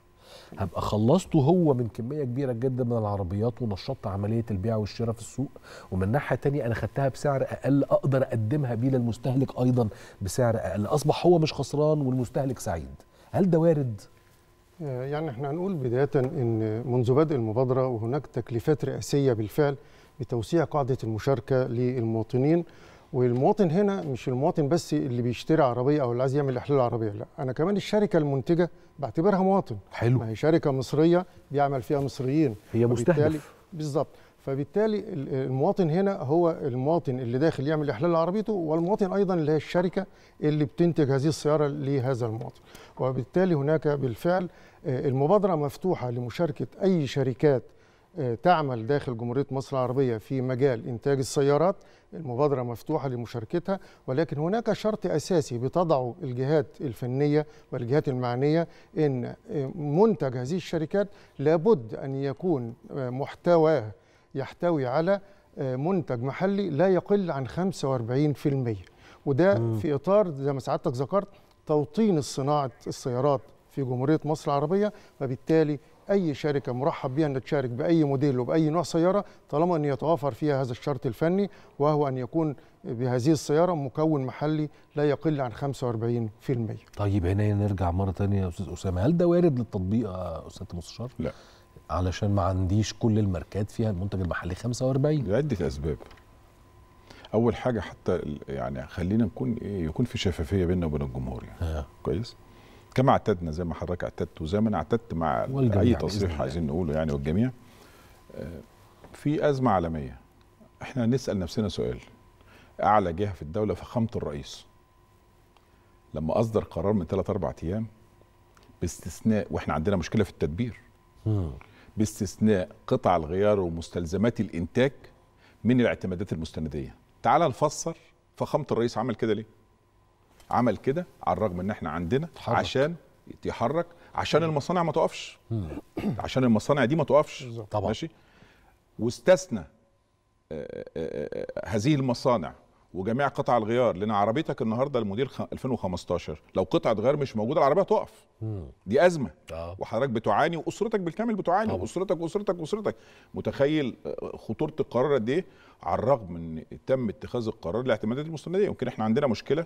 هبقى خلصته هو من كميه كبيره جدا من العربيات ونشطت عمليه البيع والشراء في السوق، ومن ناحيه تانية انا خدتها بسعر اقل اقدر اقدمها بيه للمستهلك ايضا بسعر اقل، اصبح هو مش خسران والمستهلك سعيد. هل ده وارد؟ يعني احنا هنقول بدايه ان منذ بدء المبادره وهناك تكليفات رئاسيه بالفعل بتوسيع قاعده المشاركه للمواطنين، والمواطن هنا مش المواطن بس اللي بيشتري عربيه او اللي عايز يعمل احلال عربيه، لا انا كمان الشركه المنتجه بعتبرها مواطن. حلو. ما هي شركه مصريه بيعمل فيها مصريين، هي مستهدف بالظبط. فبالتالي المواطن هنا هو المواطن اللي داخل يعمل احلال عربيته، والمواطن ايضا اللي هي الشركه اللي بتنتج هذه السياره لهذا المواطن. وبالتالي هناك بالفعل المبادره مفتوحه لمشاركه اي شركات تعمل داخل جمهورية مصر العربية في مجال إنتاج السيارات. المبادرة مفتوحة لمشاركتها، ولكن هناك شرط أساسي بتضعه الجهات الفنية والجهات المعنية، إن منتج هذه الشركات لابد أن يكون محتواه يحتوي على منتج محلي لا يقل عن 45%، وده في إطار زي ما سعادتك ذكرت توطين صناعة السيارات في جمهورية مصر العربية. وبالتالي أي شركة مرحب بها أن تشارك بأي موديل وبأي نوع سيارة طالما أن يتوافر فيها هذا الشرط الفني، وهو أن يكون بهذه السيارة مكون محلي لا يقل عن 45%. طيب هنا نرجع مرة تانية يا أستاذ أسامة، هل ده وارد للتطبيق يا أستاذ مستشار؟ لا، علشان ما عنديش كل الماركات فيها المنتج المحلي 45. لعدة أسباب. أول حاجة حتى يعني خلينا نكون يكون في شفافية بيننا وبين الجمهور يعني. كويس؟ كما اعتدنا زي ما حضرتك اعتدت وزي ما انا اعتدت مع اي تصريح عايزين نقوله يعني والجميع، في ازمه عالميه. احنا نسال نفسنا سؤال، اعلى جهه في الدوله فخامه الرئيس لما اصدر قرار من 3-4 ايام باستثناء، واحنا عندنا مشكله في التدبير، باستثناء قطع الغيار ومستلزمات الانتاج من الاعتمادات المستنديه. تعال نفسر فخامه الرئيس عمل كده ليه؟ عمل كده على الرغم ان احنا عندنا عشان يتحرك، عشان المصانع ما تقفش، عشان المصانع دي ما تقفش طبعا، ماشي، واستثنى هذه المصانع وجميع قطع الغيار، لان عربيتك النهارده الموديل 2015 لو قطعه غيار مش موجوده العربيه تقف. دي ازمه وحضرتك بتعاني واسرتك بالكامل بتعاني، واسرتك متخيل خطوره القرار قد ايه؟ على الرغم ان تم اتخاذ القرار لاعتمادات المستنديه. يمكن احنا عندنا مشكله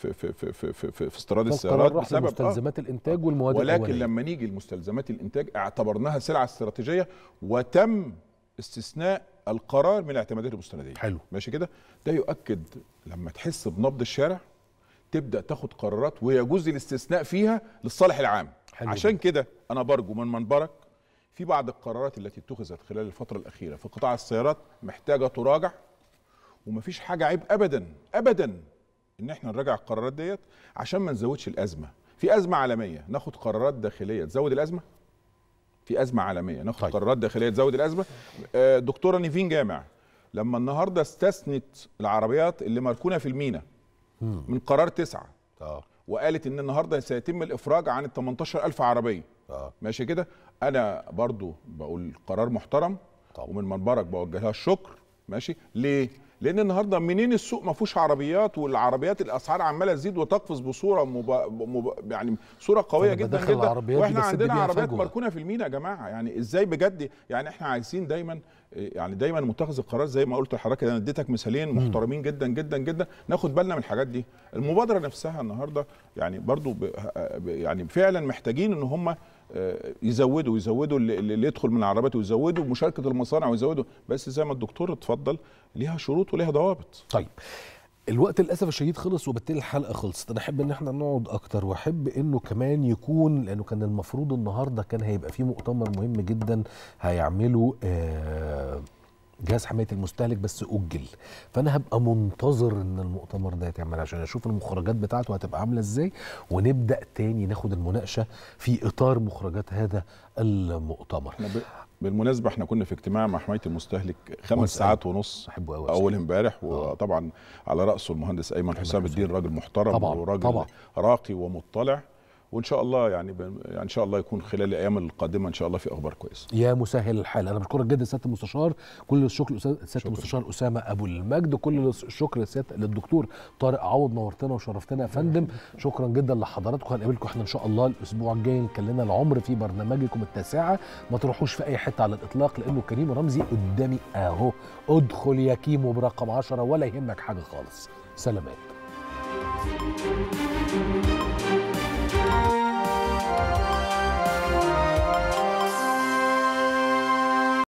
في استيراد السيارات بسبب مستلزمات الانتاج والمواد ولكن الأولية. لما نيجي لمستلزمات الانتاج اعتبرناها سلعه استراتيجيه وتم استثناء القرار من الاعتمادات المستنديه. حلو، ماشي كده. ده يؤكد لما تحس بنبض الشارع تبدا تاخد قرارات ويجوز الاستثناء فيها للصالح العام. حلو. عشان كده انا برجو من منبرك في بعض القرارات التي اتخذت خلال الفتره الاخيره في قطاع السيارات محتاجه تراجع، ومفيش حاجه عيب ابدا ابدا ان احنا نراجع القرارات ديت عشان ما نزودش الازمه. في ازمه عالميه ناخد قرارات داخليه تزود الازمه؟ في ازمه عالميه ناخد قرارات داخليه تزود الازمه؟ دكتوره نيفين جامع لما النهارده استثنت العربيات اللي مركونه في المينا من قرار 9 وقالت ان النهارده سيتم الافراج عن ال 18,000 عربيه. ماشي كده. انا برضو بقول قرار محترم ومن منبرك بوجه لها الشكر. ماشي. ليه؟ لان النهارده منين السوق ما فيهوش عربيات، والعربيات الاسعار عماله تزيد وتقفز بصوره يعني صوره قويه جدا جدا، واحنا عندنا عربيات مركونه في المينا يا جماعه. يعني ازاي بجد؟ يعني احنا عايزين دايما متخذ القرار زي ما قلت لحضرتك، انا اديتك مثالين محترمين جدا جدا جدا، ناخد بالنا من الحاجات دي. المبادره نفسها النهارده يعني برضو يعني فعلا محتاجين ان هم يزودوا اللي يدخل من العربيات، ويزودوا مشاركه المصانع، ويزودوا، بس زي ما الدكتور اتفضل ليها شروط وليها ضوابط. طيب الوقت للاسف الشديد خلص، وبالتالي الحلقه خلصت. انا احب ان احنا نقعد اكتر، واحب انه كمان يكون، لانه كان المفروض النهارده كان هيبقى فيه مؤتمر مهم جدا هيعمله جهاز حمايه المستهلك بس اجل، فانا هبقى منتظر ان المؤتمر ده يتعمل عشان اشوف المخرجات بتاعته هتبقى عامله ازاي، ونبدا تاني ناخد المناقشه في اطار مخرجات هذا المؤتمر. بالمناسبه احنا كنا في اجتماع مع حمايه المستهلك 5 ساعات ونص اول امبارح، وطبعا على راسه المهندس ايمن حسام الدين، راجل محترم وراجل راقي ومطلع، وان شاء الله يعني ان شاء الله يكون خلال الايام القادمه ان شاء الله في اخبار كويسه. يا مسهل الحال، انا بشكرك جدا سياده المستشار، كل الشكر سياده المستشار اسامه ابو المجد، كل الشكر للدكتور طارق عوض، نورتنا وشرفتنا يا فندم. شكرا جدا لحضراتكم، هنقابلكم احنا ان شاء الله الاسبوع الجاي نكلمنا العمر في برنامجكم التاسعه. ما تروحوش في اي حته على الاطلاق لانه كريم رمزي قدامي اهو. ادخل يا كيمو برقم 10 ولا يهمك حاجه خالص. سلامات.